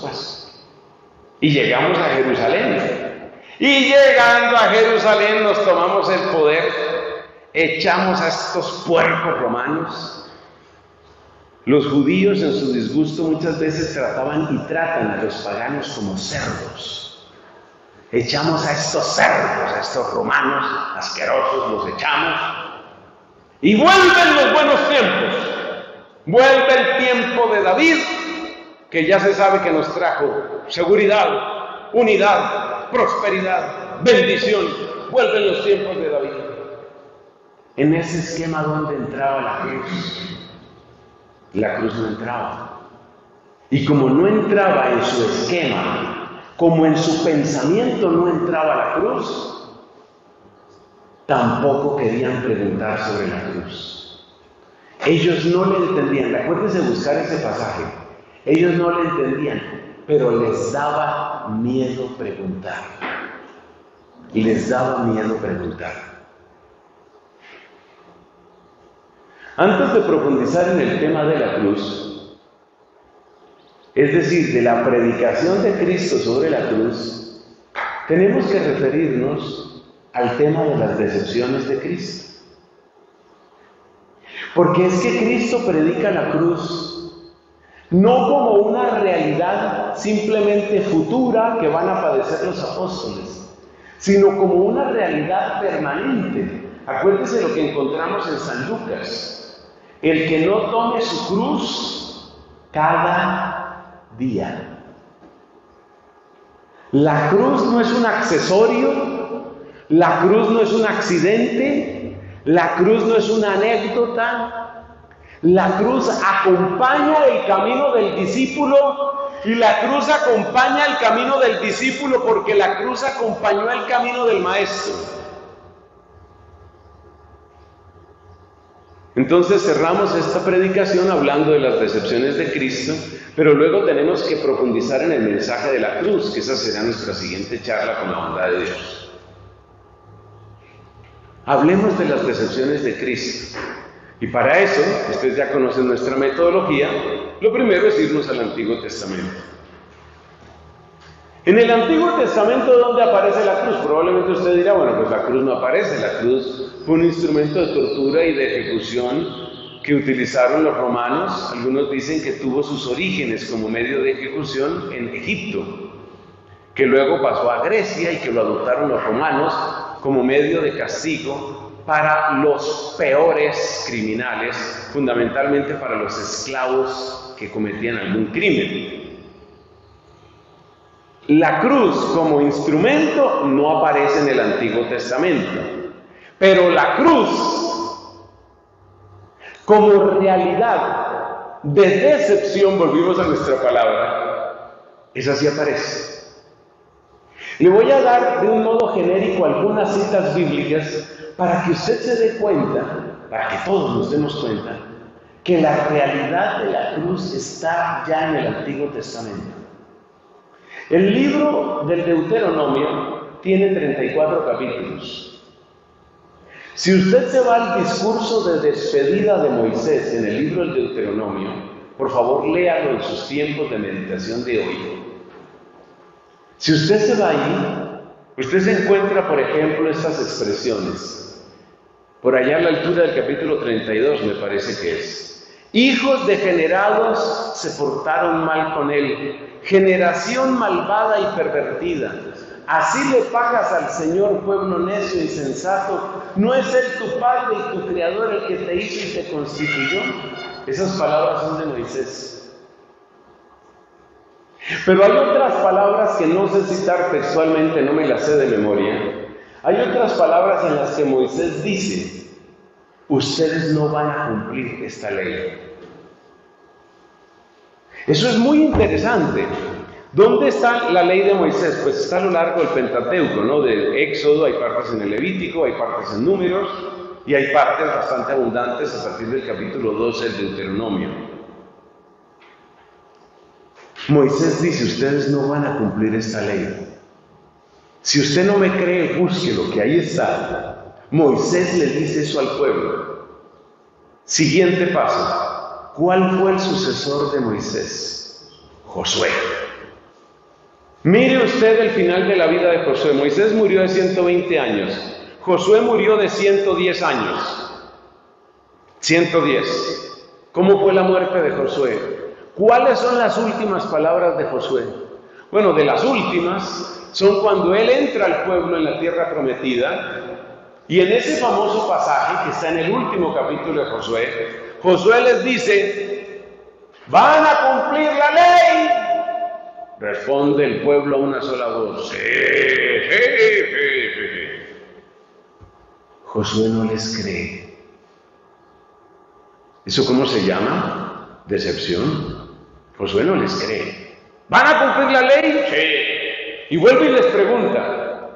Y llegamos a Jerusalén. Y llegando a Jerusalén nos tomamos el poder, echamos a estos puercos romanos. Los judíos en su disgusto muchas veces trataban y tratan a los paganos como cerdos. Echamos a estos cerdos, a estos romanos asquerosos, los echamos. Y vuelven los buenos tiempos. Vuelve el tiempo de David, que ya se sabe que nos trajo seguridad, unidad, prosperidad, bendición. Vuelven los tiempos de David. En ese esquema, ¿dónde entraba la cruz? La cruz no entraba. Y como no entraba en su esquema, como en su pensamiento no entraba la cruz, tampoco querían preguntar sobre la cruz. Ellos no le entendían. Acuérdense de buscar ese pasaje. Ellos no le entendían, pero les daba miedo preguntar. Antes de profundizar en el tema de la cruz, es decir, de la predicación de Cristo sobre la cruz, tenemos que referirnos al tema de las decepciones de Cristo. Porque es que Cristo predica la cruz no como una realidad simplemente futura que van a padecer los apóstoles, sino como una realidad permanente. Acuérdense lo que encontramos en San Lucas: el que no tome su cruz cada día. La cruz no es un accesorio, la cruz no es un accidente, la cruz no es una anécdota. La cruz acompaña el camino del discípulo, y la cruz acompaña el camino del discípulo porque la cruz acompañó el camino del maestro. Entonces cerramos esta predicación hablando de las decepciones de Cristo, pero luego tenemos que profundizar en el mensaje de la cruz, que esa será nuestra siguiente charla con la bondad de Dios. Hablemos de las decepciones de Cristo. Y para eso, ustedes ya conocen nuestra metodología, lo primero es irnos al Antiguo Testamento. En el Antiguo Testamento, ¿dónde aparece la cruz? Probablemente usted dirá, bueno, pues la cruz no aparece. La cruz fue un instrumento de tortura y de ejecución que utilizaron los romanos. Algunos dicen que tuvo sus orígenes como medio de ejecución en Egipto, que luego pasó a Grecia y que lo adoptaron los romanos como medio de castigo para los peores criminales, fundamentalmente para los esclavos que cometían algún crimen. La cruz como instrumento no aparece en el Antiguo Testamento, pero la cruz como realidad de decepción, volvimos a nuestra palabra, esa sí aparece. Le voy a dar de un modo genérico algunas citas bíblicas para que usted se dé cuenta, para que todos nos demos cuenta, que la realidad de la cruz está ya en el Antiguo Testamento. El libro del Deuteronomio tiene 34 capítulos. Si usted se va al discurso de despedida de Moisés en el libro del Deuteronomio, por favor léalo en sus tiempos de meditación de hoy. Si usted se va ahí, usted se encuentra, por ejemplo, estas expresiones. Por allá a la altura del capítulo 32, me parece que es: hijos degenerados se portaron mal con él, generación malvada y pervertida. Así le pagas al Señor, pueblo necio e insensato. ¿No es Él tu Padre y tu Creador el que te hizo y te constituyó? Esas palabras son de Moisés. Pero hay otras palabras que no sé citar textualmente, no me las sé de memoria. Hay otras palabras en las que Moisés dice: ustedes no van a cumplir esta ley. Eso es muy interesante. ¿Dónde está la ley de Moisés? Pues está a lo largo del Pentateuco, ¿no? Del Éxodo, hay partes en el Levítico, hay partes en Números, y hay partes bastante abundantes a partir del capítulo 12 del Deuteronomio. Moisés dice: ustedes no van a cumplir esta ley. Si usted no me cree, búsquelo, que ahí está. Moisés le dice eso al pueblo. Siguiente paso: ¿cuál fue el sucesor de Moisés? Josué. Mire usted el final de la vida de Josué. Moisés murió de 120 años. Josué murió de 110 años. 110. ¿Cómo fue la muerte de Josué? ¿Cuáles son las últimas palabras de Josué? Bueno, de las últimas son cuando él entra al pueblo en la tierra prometida, y en ese famoso pasaje que está en el último capítulo de Josué, Josué les dice: ¿van a cumplir la ley? Responde el pueblo a una sola voz: sí, sí, sí, sí. Josué no les cree. ¿Eso cómo se llama? Decepción. Josué no les cree. ¿Van a cumplir la ley? Sí. Y vuelve y les pregunta: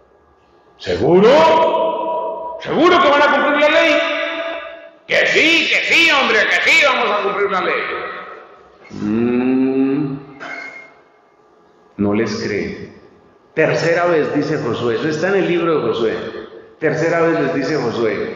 ¿seguro? ¿Seguro que van a cumplir la ley? Que sí, hombre, que sí vamos a cumplir la ley. No les cree. Tercera vez dice Josué, eso está en el libro de Josué. Tercera vez les dice Josué,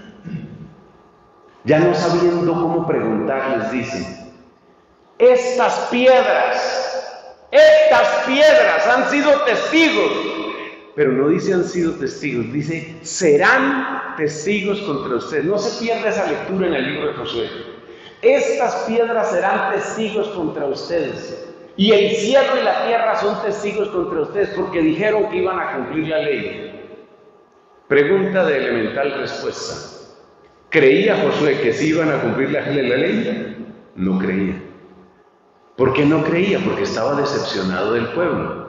ya no sabiendo cómo preguntar, les dice: estas piedras Estas piedras han sido testigos. Pero no dice han sido testigos, dice serán testigos contra ustedes. No se pierda esa lectura en el libro de Josué. Estas piedras serán testigos contra ustedes. Y el cielo y la tierra son testigos contra ustedes porque dijeron que iban a cumplir la ley. Pregunta de elemental respuesta. ¿Creía Josué que sí iban a cumplir la ley? No creía. ¿Por qué no creía? Porque estaba decepcionado del pueblo.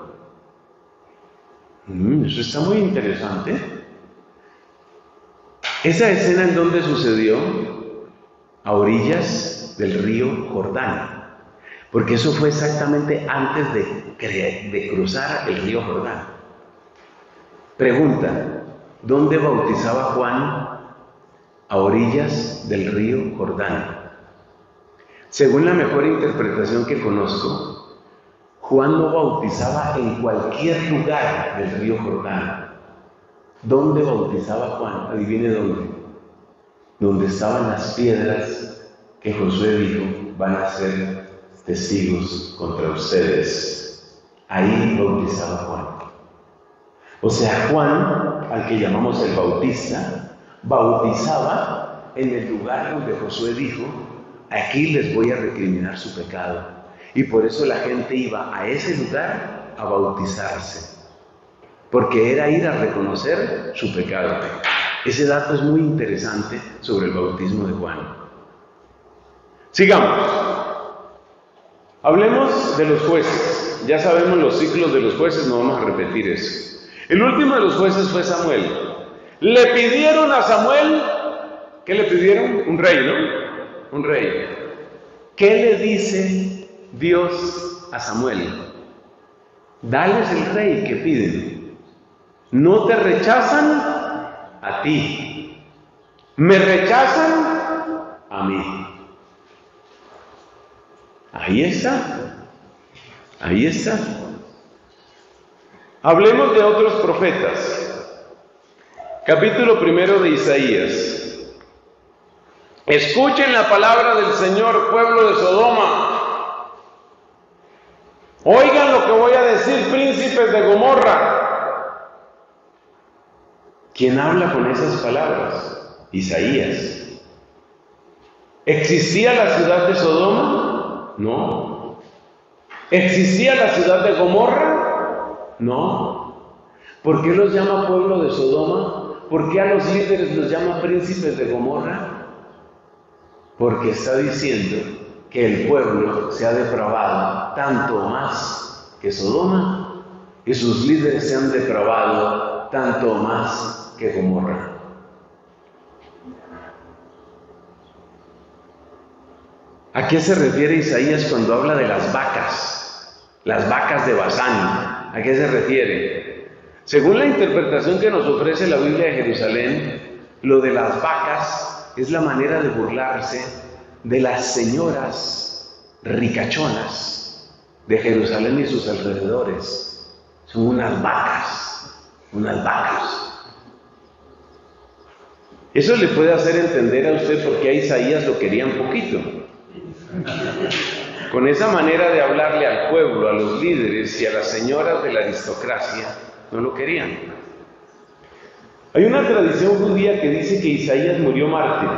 Eso está muy interesante. Esa escena en donde sucedió, a orillas del río Jordán, porque eso fue exactamente antes de cruzar el río Jordán. Pregunta, ¿dónde bautizaba Juan? A orillas del río Jordán. Según la mejor interpretación que conozco, Juan no bautizaba en cualquier lugar del río Jordán. ¿Dónde bautizaba Juan? Adivine dónde. Donde estaban las piedras que Josué dijo van a ser testigos contra ustedes. Ahí bautizaba Juan. O sea, Juan, al que llamamos el Bautista, bautizaba en el lugar donde Josué dijo, aquí les voy a recriminar su pecado. Y por eso la gente iba a ese lugar a bautizarse, porque era ir a reconocer su pecado. Ese dato es muy interesante sobre el bautismo de Juan. Sigamos. Hablemos de los jueces. Ya sabemos los ciclos de los jueces, no vamos a repetir eso. El último de los jueces fue Samuel. Le pidieron a Samuel, ¿qué le pidieron? Un rey, ¿no? Un rey. ¿Qué le dice Dios a Samuel? Dales el rey que piden. No te rechazan a ti, me rechazan a mí. Ahí está, ahí está. Hablemos de otros profetas. Capítulo 1 de Isaías. Escuchen la palabra del Señor, pueblo de Sodoma. Oigan lo que voy a decir, príncipes de Gomorra. ¿Quién habla con esas palabras? Isaías. ¿Existía la ciudad de Sodoma? No. ¿Existía la ciudad de Gomorra? No. ¿Por qué los llama pueblo de Sodoma? ¿Por qué a los líderes los llama príncipes de Gomorra? Porque está diciendo que el pueblo se ha depravado tanto más que Sodoma, y sus líderes se han depravado tanto más que Gomorra. ¿A qué se refiere Isaías cuando habla de las vacas de Basán? ¿A qué se refiere? Según la interpretación que nos ofrece la Biblia de Jerusalén, lo de las vacas es la manera de burlarse de las señoras ricachonas de Jerusalén y sus alrededores. Son unas vacas. Eso le puede hacer entender a usted por qué a Isaías lo querían poquito. Con esa manera de hablarle al pueblo, a los líderes y a las señoras de la aristocracia, no lo querían. Hay una tradición judía que dice que Isaías murió mártir.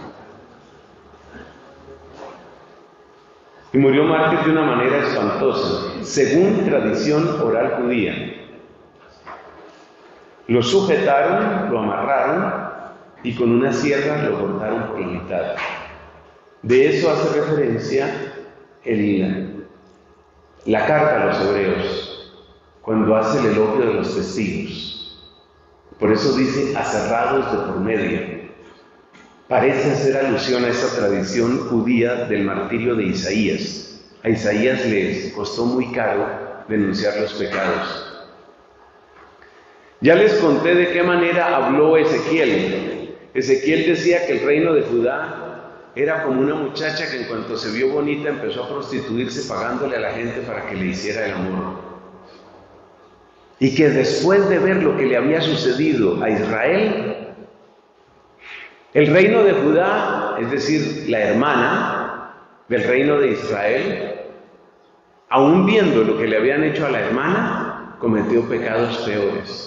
Y murió mártir de una manera espantosa, según tradición oral judía. Lo sujetaron, lo amarraron y con una sierra lo cortaron por la mitad. De eso hace referencia la carta a los hebreos, cuando hace el elogio de los testigos. Por eso dice aserrados de por medio. Parece hacer alusión a esa tradición judía del martirio de Isaías. A Isaías les costó muy caro denunciar los pecados. Ya les conté de qué manera habló Ezequiel. Ezequiel decía que el reino de Judá era como una muchacha que en cuanto se vio bonita empezó a prostituirse pagándole a la gente para que le hiciera el amor. Y que después de ver lo que le había sucedido a Israel, el reino de Judá, es decir, la hermana del reino de Israel, aún viendo lo que le habían hecho a la hermana, cometió pecados peores.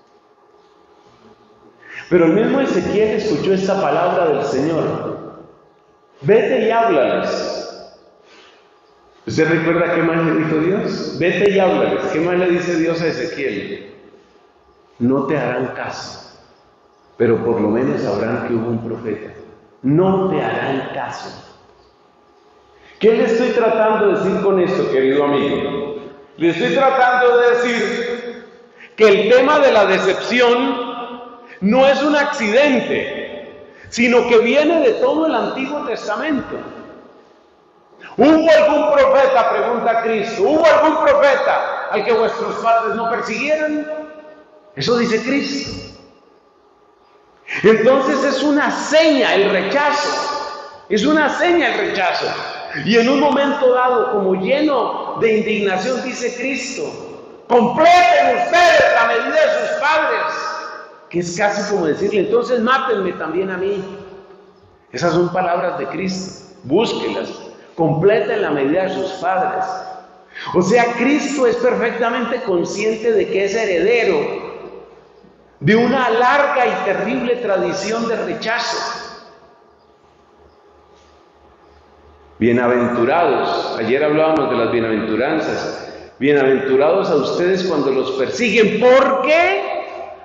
Pero el mismo Ezequiel escuchó esta palabra del Señor: vete y háblales. ¿Usted recuerda qué más le dijo Dios? Vete y háblales. ¿Qué más le dice Dios a Ezequiel? No te harán caso, pero por lo menos sabrán que hubo un profeta. No te harán caso. ¿Qué le estoy tratando de decir con esto, querido amigo? Le estoy tratando de decir que el tema de la decepción no es un accidente, sino que viene de todo el Antiguo Testamento. ¿Hubo algún profeta, pregunta Cristo, hubo algún profeta al que vuestros padres no persiguieran? Eso dice Cristo. Entonces es una seña el rechazo, es una seña el rechazo. Y en un momento dado, como lleno de indignación, dice Cristo: completen ustedes la medida de sus padres. Que es casi como decirle: entonces mátenme también a mí. Esas son palabras de Cristo. Búsquelas. Completen la medida de sus padres. O sea, Cristo es perfectamente consciente de que es heredero de una larga y terrible tradición de rechazo. Bienaventurados, ayer hablábamos de las bienaventuranzas. Bienaventurados a ustedes cuando los persiguen, porque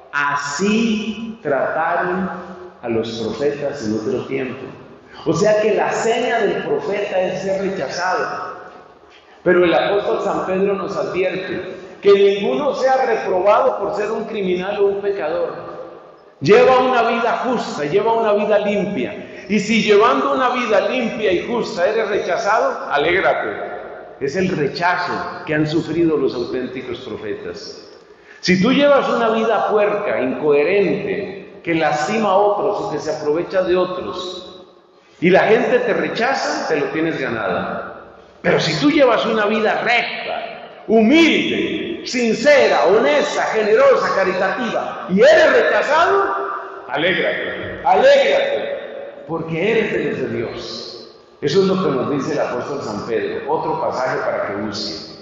así trataron a los profetas en otro tiempo. O sea que la seña del profeta es ser rechazado. Pero el apóstol San Pedro nos advierte que ninguno sea reprobado por ser un criminal o un pecador. Lleva una vida justa, lleva una vida limpia. Y si llevando una vida limpia y justa eres rechazado, alégrate. Es el rechazo que han sufrido los auténticos profetas. Si tú llevas una vida puerca, incoherente, que lastima a otros o que se aprovecha de otros, y la gente te rechaza, te lo tienes ganado. Pero si tú llevas una vida recta, humilde, sincera, honesta, generosa, caritativa, y eres rechazado, alégrate, alégrate, porque eres de los de Dios. Eso es lo que nos dice el apóstol San Pedro. Otro pasaje para que busque.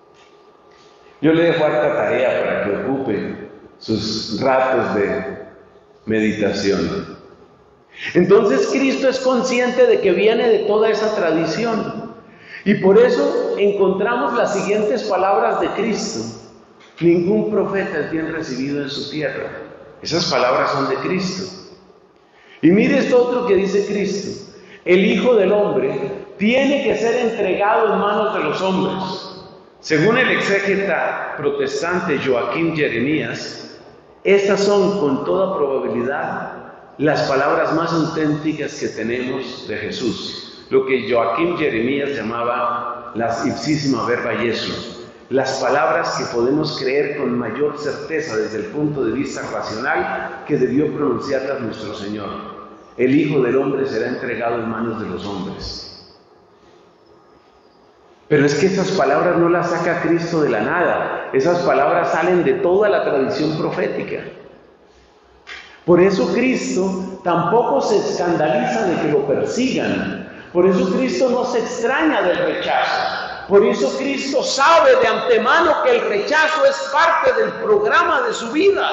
Yo le dejo harta tarea para que ocupe sus ratos de meditación. Entonces Cristo es consciente de que viene de toda esa tradición. Y por eso encontramos las siguientes palabras de Cristo: ningún profeta es bien recibido en su tierra. Esas palabras son de Cristo. Y mire esto otro que dice Cristo: el Hijo del Hombre tiene que ser entregado en manos de los hombres. Según el exégeta protestante Joaquín Jeremías, estas son con toda probabilidad las palabras más auténticas que tenemos de Jesús, lo que Joaquín Jeremías llamaba las ipsísima verba Jesu, las palabras que podemos creer con mayor certeza desde el punto de vista racional que debió pronunciarlas nuestro Señor. El Hijo del Hombre será entregado en manos de los hombres. Pero es que esas palabras no las saca Cristo de la nada, esas palabras salen de toda la tradición profética. Por eso Cristo tampoco se escandaliza de que lo persigan, por eso Cristo no se extraña del rechazo, por eso Cristo sabe de antemano que el rechazo es parte del programa de su vida.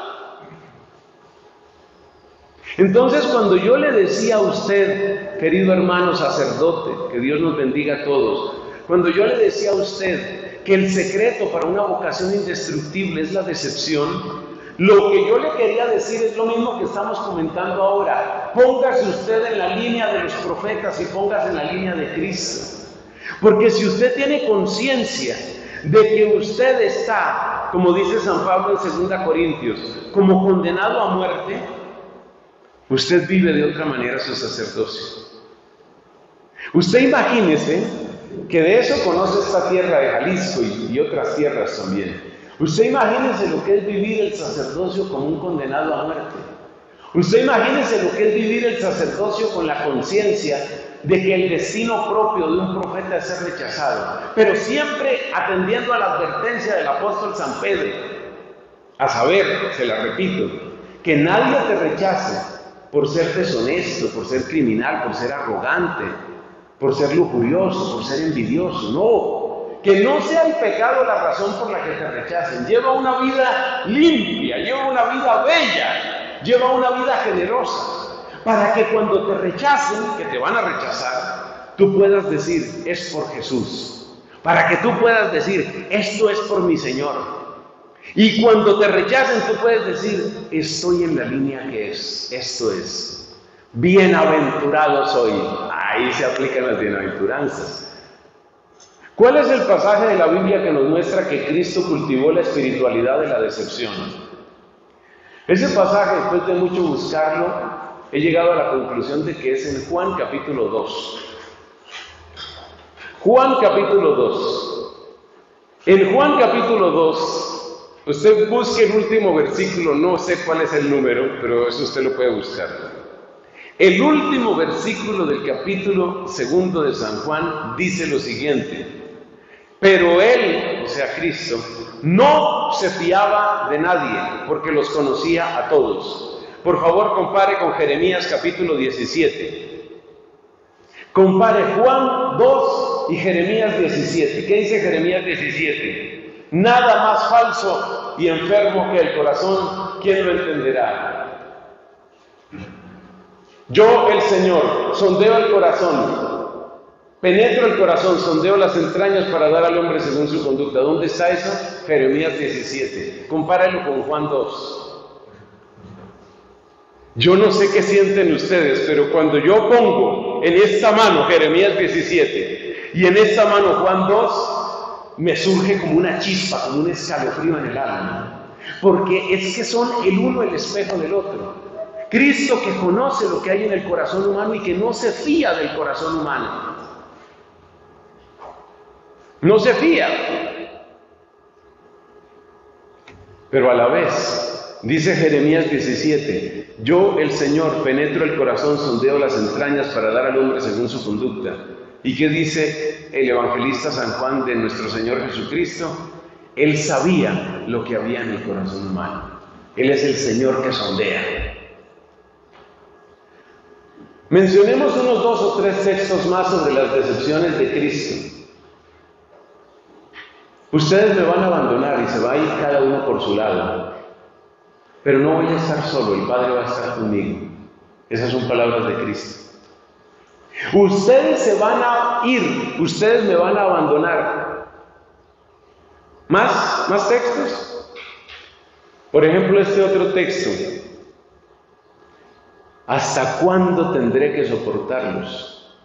Entonces, cuando yo le decía a usted, querido hermano sacerdote, que Dios nos bendiga a todos, cuando yo le decía a usted que el secreto para una vocación indestructible es la decepción, lo que yo le quería decir es lo mismo que estamos comentando ahora. Póngase usted en la línea de los profetas y póngase en la línea de Cristo. Porque si usted tiene conciencia de que usted está, como dice San Pablo en 2 Corintios, como condenado a muerte, usted vive de otra manera su sacerdocio. Usted imagínese que de eso conoce esta tierra de Jalisco y otras tierras también. Usted imagínese lo que es vivir el sacerdocio como un condenado a muerte. Usted imagínese lo que es vivir el sacerdocio con la conciencia de que el destino propio de un profeta es ser rechazado, pero siempre atendiendo a la advertencia del apóstol San Pedro, a saber, se la repito, que nadie te rechace por ser deshonesto, por ser criminal, por ser arrogante, por ser lujurioso, por ser envidioso. No, que no sea el pecado la razón por la que te rechacen. Lleva una vida limpia, lleva una vida bella, lleva una vida generosa, para que cuando te rechacen, que te van a rechazar, tú puedas decir, es por Jesús. Para que tú puedas decir, esto es por mi Señor. Y cuando te rechacen, tú puedes decir, estoy en la línea que es, esto es. Bienaventurado soy. Ahí se aplican las bienaventuranzas. ¿Cuál es el pasaje de la Biblia que nos muestra que Cristo cultivó la espiritualidad de la decepción? Ese pasaje, después de mucho buscarlo, he llegado a la conclusión de que es en Juan capítulo 2. Juan capítulo 2. En Juan capítulo 2, usted busque el último versículo, no sé cuál es el número, pero eso usted lo puede buscar. El último versículo del capítulo 2 de San Juan dice lo siguiente: pero él, o sea Cristo, no se fiaba de nadie, porque los conocía a todos. Por favor, compare con Jeremías capítulo 17. Compare Juan 2 y Jeremías 17. ¿Qué dice Jeremías 17? Nada más falso y enfermo que el corazón, ¿quién lo entenderá? Yo, el Señor, sondeo el corazón, penetro el corazón, sondeo las entrañas para dar al hombre según su conducta. ¿Dónde está eso? Jeremías 17. Compáralo con Juan 2. Yo no sé qué sienten ustedes, pero cuando yo pongo en esta mano Jeremías 17 y en esta mano Juan 2, me surge como una chispa, como un escalofrío en el alma. Porque es que son el uno el espejo del otro. Cristo, que conoce lo que hay en el corazón humano y que no se fía del corazón humano. No se fía. Pero a la vez, dice Jeremías 17, yo, el Señor, penetro el corazón, sondeo las entrañas para dar al hombre según su conducta. ¿Y qué dice el evangelista San Juan de nuestro Señor Jesucristo? Él sabía lo que había en el corazón humano. Él es el Señor que sondea. Mencionemos unos 2 o 3 textos más sobre las decepciones de Cristo. Ustedes me van a abandonar y se va a ir cada uno por su lado, pero no voy a estar solo, el Padre va a estar conmigo. Esas son palabras de Cristo. Ustedes se van a ir, ustedes me van a abandonar. ¿Más textos? Por ejemplo, este otro texto. ¿Hasta cuándo tendré que soportarlos?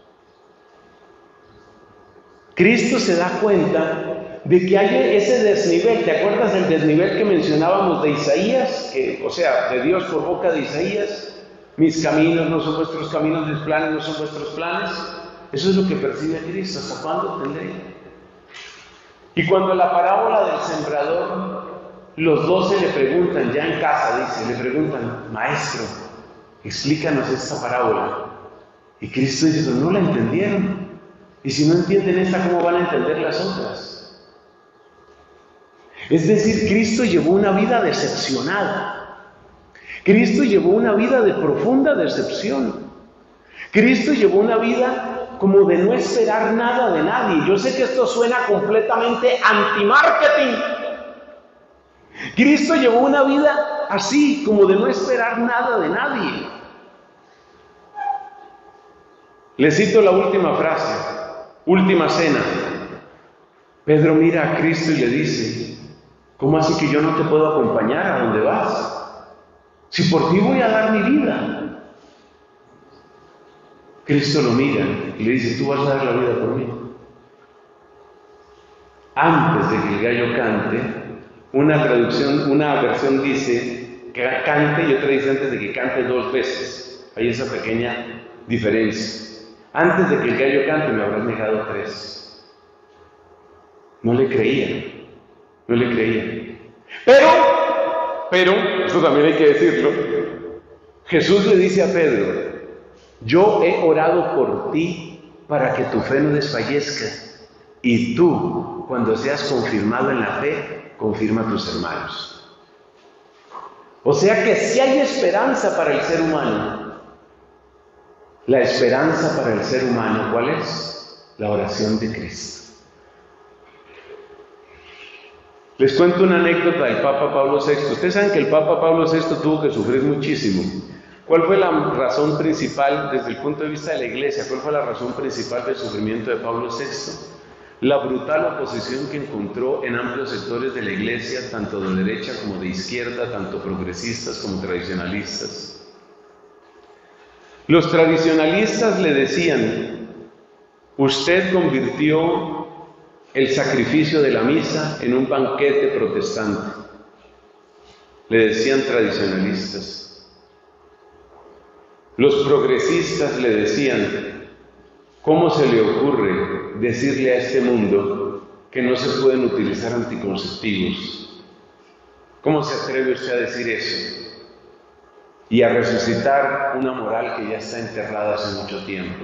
Cristo se da cuenta de que hay ese desnivel. ¿Te acuerdas del desnivel que mencionábamos de Isaías? O sea, de Dios por boca de Isaías. Mis caminos no son vuestros caminos, mis planes no son vuestros planes. Eso es lo que percibe a Cristo. ¿Hasta cuándo tendré? Y cuando la parábola del sembrador, los 12 le preguntan, ya en casa dice, le preguntan, maestro, explícanos esta parábola. Y Cristo dice, pero no la entendieron. Y si no entienden esta, ¿cómo van a entender las otras? Es decir, Cristo llevó una vida decepcionada. Cristo llevó una vida de profunda decepción. Cristo llevó una vida como de no esperar nada de nadie. Yo sé que esto suena completamente anti-marketing. Cristo llevó una vida así, como de no esperar nada de nadie. Le cito la última frase, última cena. Pedro mira a Cristo y le dice, ¿cómo así que yo no te puedo acompañar a donde vas? Si por ti voy a dar mi vida. Cristo lo mira y le dice, tú vas a dar la vida por mí. Antes de que el gallo cante, una versión dice que cante y otra dice antes de que cante 2 veces. Hay esa pequeña diferencia. Antes de que el gallo cante me habrás negado 3. No le creía. Pero, esto también hay que decirlo, Jesús le dice a Pedro, yo he orado por ti para que tu fe no desfallezca, y tú, cuando seas confirmado en la fe, confirma a tus hermanos. O sea que sí hay esperanza para el ser humano. La esperanza para el ser humano, ¿cuál es? La oración de Cristo. Les cuento una anécdota del Papa Pablo VI. Ustedes saben que el Papa Pablo VI tuvo que sufrir muchísimo. ¿Cuál fue la razón principal desde el punto de vista de la Iglesia? ¿Cuál fue la razón principal del sufrimiento de Pablo VI? La brutal oposición que encontró en amplios sectores de la Iglesia, tanto de derecha como de izquierda, tanto progresistas como tradicionalistas. Los tradicionalistas le decían: usted convirtió el sacrificio de la misa en un banquete protestante. Le decían tradicionalistas. Los progresistas le decían: ¿cómo se le ocurre decirle a este mundo que no se pueden utilizar anticonceptivos? ¿Cómo se atreve usted a decir eso? Y a resucitar una moral que ya está enterrada hace mucho tiempo.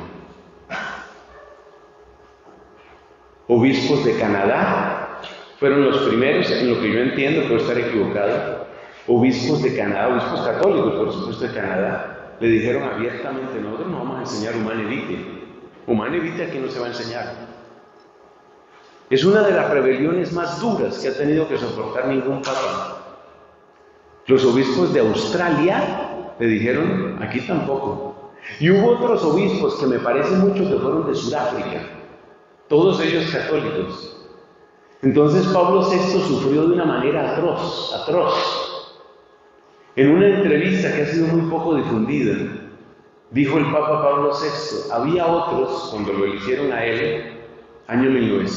Obispos de Canadá fueron los primeros, en lo que yo entiendo, puedo estar equivocado, obispos de Canadá, obispos católicos, por supuesto, de Canadá, le dijeron abiertamente: nosotros no vamos a enseñar Humanae Vitae. Humanae Vitae aquí no se va a enseñar. Es una de las rebeliones más duras que ha tenido que soportar ningún papa. Los obispos de Australia le dijeron: aquí tampoco. Y hubo otros obispos que me parece mucho que fueron de Sudáfrica, todos ellos católicos. Entonces Pablo VI sufrió de una manera atroz. En una entrevista que ha sido muy poco difundida, dijo el Papa Pablo VI: había otros, cuando lo eligieron a él, año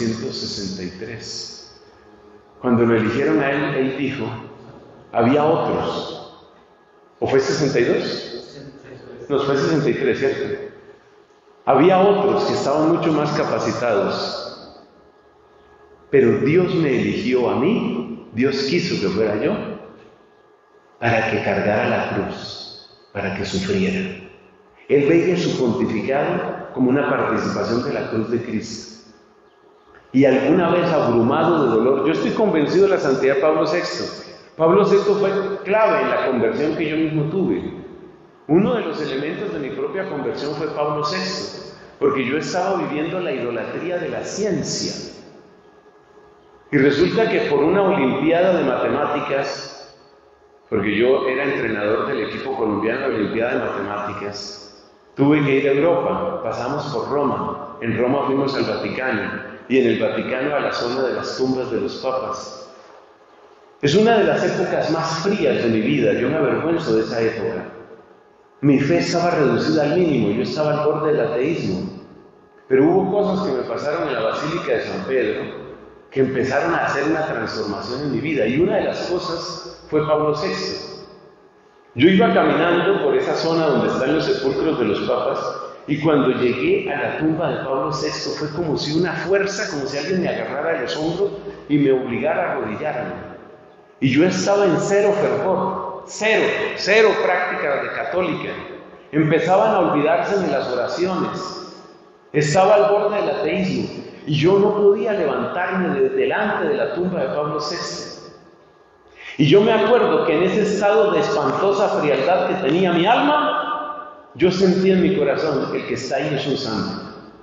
1963. Cuando lo eligieron a él dijo: había otros. ¿O fue 62? No, fue 63, ¿cierto? Había otros que estaban mucho más capacitados, pero Dios me eligió a mí, Dios quiso que fuera yo, para que cargara la cruz, para que sufriera. Él veía su pontificado como una participación de la cruz de Cristo. Y alguna vez abrumado de dolor, yo estoy convencido de la santidad de Pablo VI. Pablo VI fue clave en la conversión que yo mismo tuve. Uno de los elementos de mi propia conversión fue Pablo VI, porque yo estaba viviendo la idolatría de la ciencia. Y resulta que por una olimpiada de matemáticas, porque yo era entrenador del equipo colombiano de la olimpiada de matemáticas, tuve que ir a Europa, pasamos por Roma. En Roma fuimos al Vaticano, y en el Vaticano a la zona de las tumbas de los papas. Es una de las épocas más frías de mi vida, yo me avergüenzo de esa época. Mi fe estaba reducida al mínimo, yo estaba al borde del ateísmo. Pero hubo cosas que me pasaron en la Basílica de San Pedro que empezaron a hacer una transformación en mi vida. Y una de las cosas fue Pablo VI. Yo iba caminando por esa zona donde están los sepulcros de los papas, y cuando llegué a la tumba de Pablo VI fue como si una fuerza, como si alguien me agarrara de los hombros y me obligara a arrodillarme. Y yo estaba en cero fervor, cero práctica de católica. Empezaban a olvidarse de las oraciones. Estaba al borde del ateísmo y yo no podía levantarme de delante de la tumba de Pablo VI. Y yo me acuerdo que en ese estado de espantosa frialdad que tenía mi alma, yo sentí en mi corazón: el que está ahí es un santo.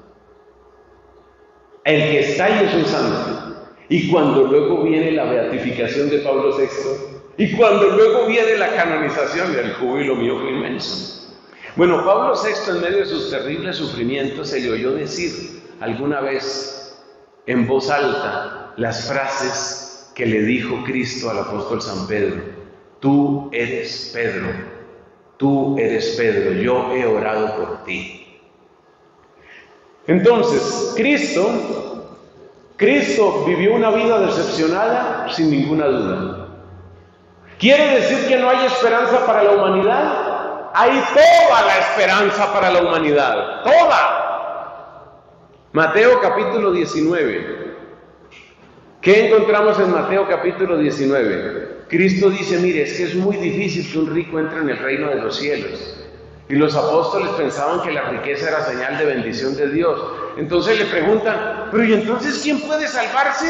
El que está ahí es un santo. Y cuando luego viene la beatificación de Pablo VI, y cuando luego viene la canonización, el júbilo mío fue inmenso. Bueno, Pablo VI, en medio de sus terribles sufrimientos, se le oyó decir alguna vez en voz alta las frases que le dijo Cristo al apóstol San Pedro: tú eres Pedro, yo he orado por ti. Entonces, Cristo vivió una vida decepcionada sin ninguna duda. ¿Quiere decir que no hay esperanza para la humanidad? Hay toda la esperanza para la humanidad, toda. Mateo capítulo 19. ¿Qué encontramos en Mateo capítulo 19? Cristo dice: mire, es que es muy difícil que un rico entre en el reino de los cielos. Y los apóstoles pensaban que la riqueza era señal de bendición de Dios. Entonces le preguntan: pero ¿y entonces quién puede salvarse?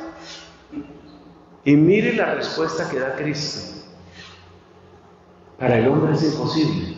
Y mire la respuesta que da Cristo: para el hombre es imposible.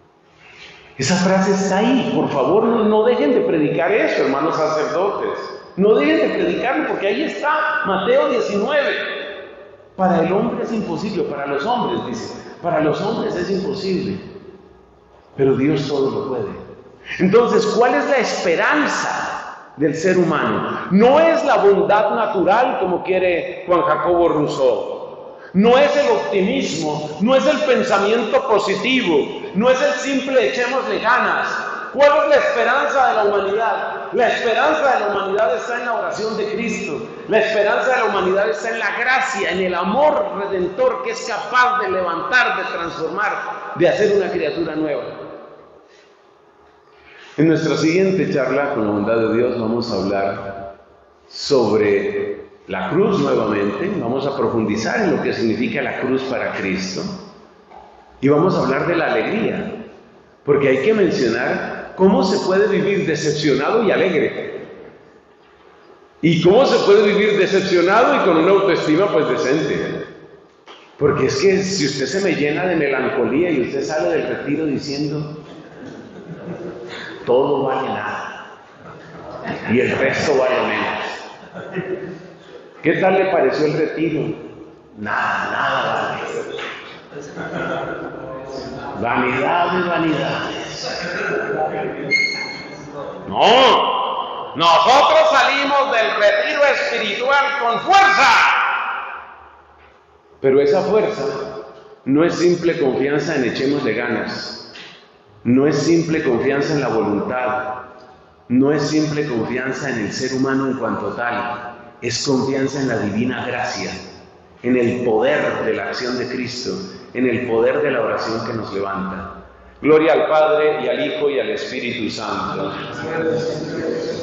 Esa frase está ahí. Por favor, no dejen de predicar eso, hermanos sacerdotes. No dejen de predicarlo porque ahí está, Mateo 19. Para el hombre es imposible, para los hombres, dice. Para los hombres es imposible, pero Dios todo lo puede. Entonces, ¿cuál es la esperanza del ser humano? No es la bondad natural como quiere Juan Jacobo Rousseau. No es el optimismo, no es el pensamiento positivo, no es el simple echémosle ganas. ¿Cuál es la esperanza de la humanidad? La esperanza de la humanidad está en la oración de Cristo. La esperanza de la humanidad está en la gracia, en el amor redentor que es capaz de levantar, de transformar, de hacer una criatura nueva. En nuestra siguiente charla, con la bondad de Dios, vamos a hablar sobre la cruz nuevamente. Vamos a profundizar en lo que significa la cruz para Cristo. Y vamos a hablar de la alegría, porque hay que mencionar cómo se puede vivir decepcionado y alegre. Y cómo se puede vivir decepcionado y con una autoestima pues decente. Porque es que si usted se me llena de melancolía y usted sale del retiro diciendo todo vale nada y el resto vale menos. ¿Qué tal le pareció el retiro? Nada vale. Vanidad de vanidades. No, nosotros salimos del retiro espiritual con fuerza. Pero esa fuerza no es simple confianza en echémosle ganas. No es simple confianza en la voluntad. No es simple confianza en el ser humano en cuanto tal. Es confianza en la divina gracia, en el poder de la acción de Cristo, en el poder de la oración que nos levanta. Gloria al Padre, y al Hijo, y al Espíritu Santo.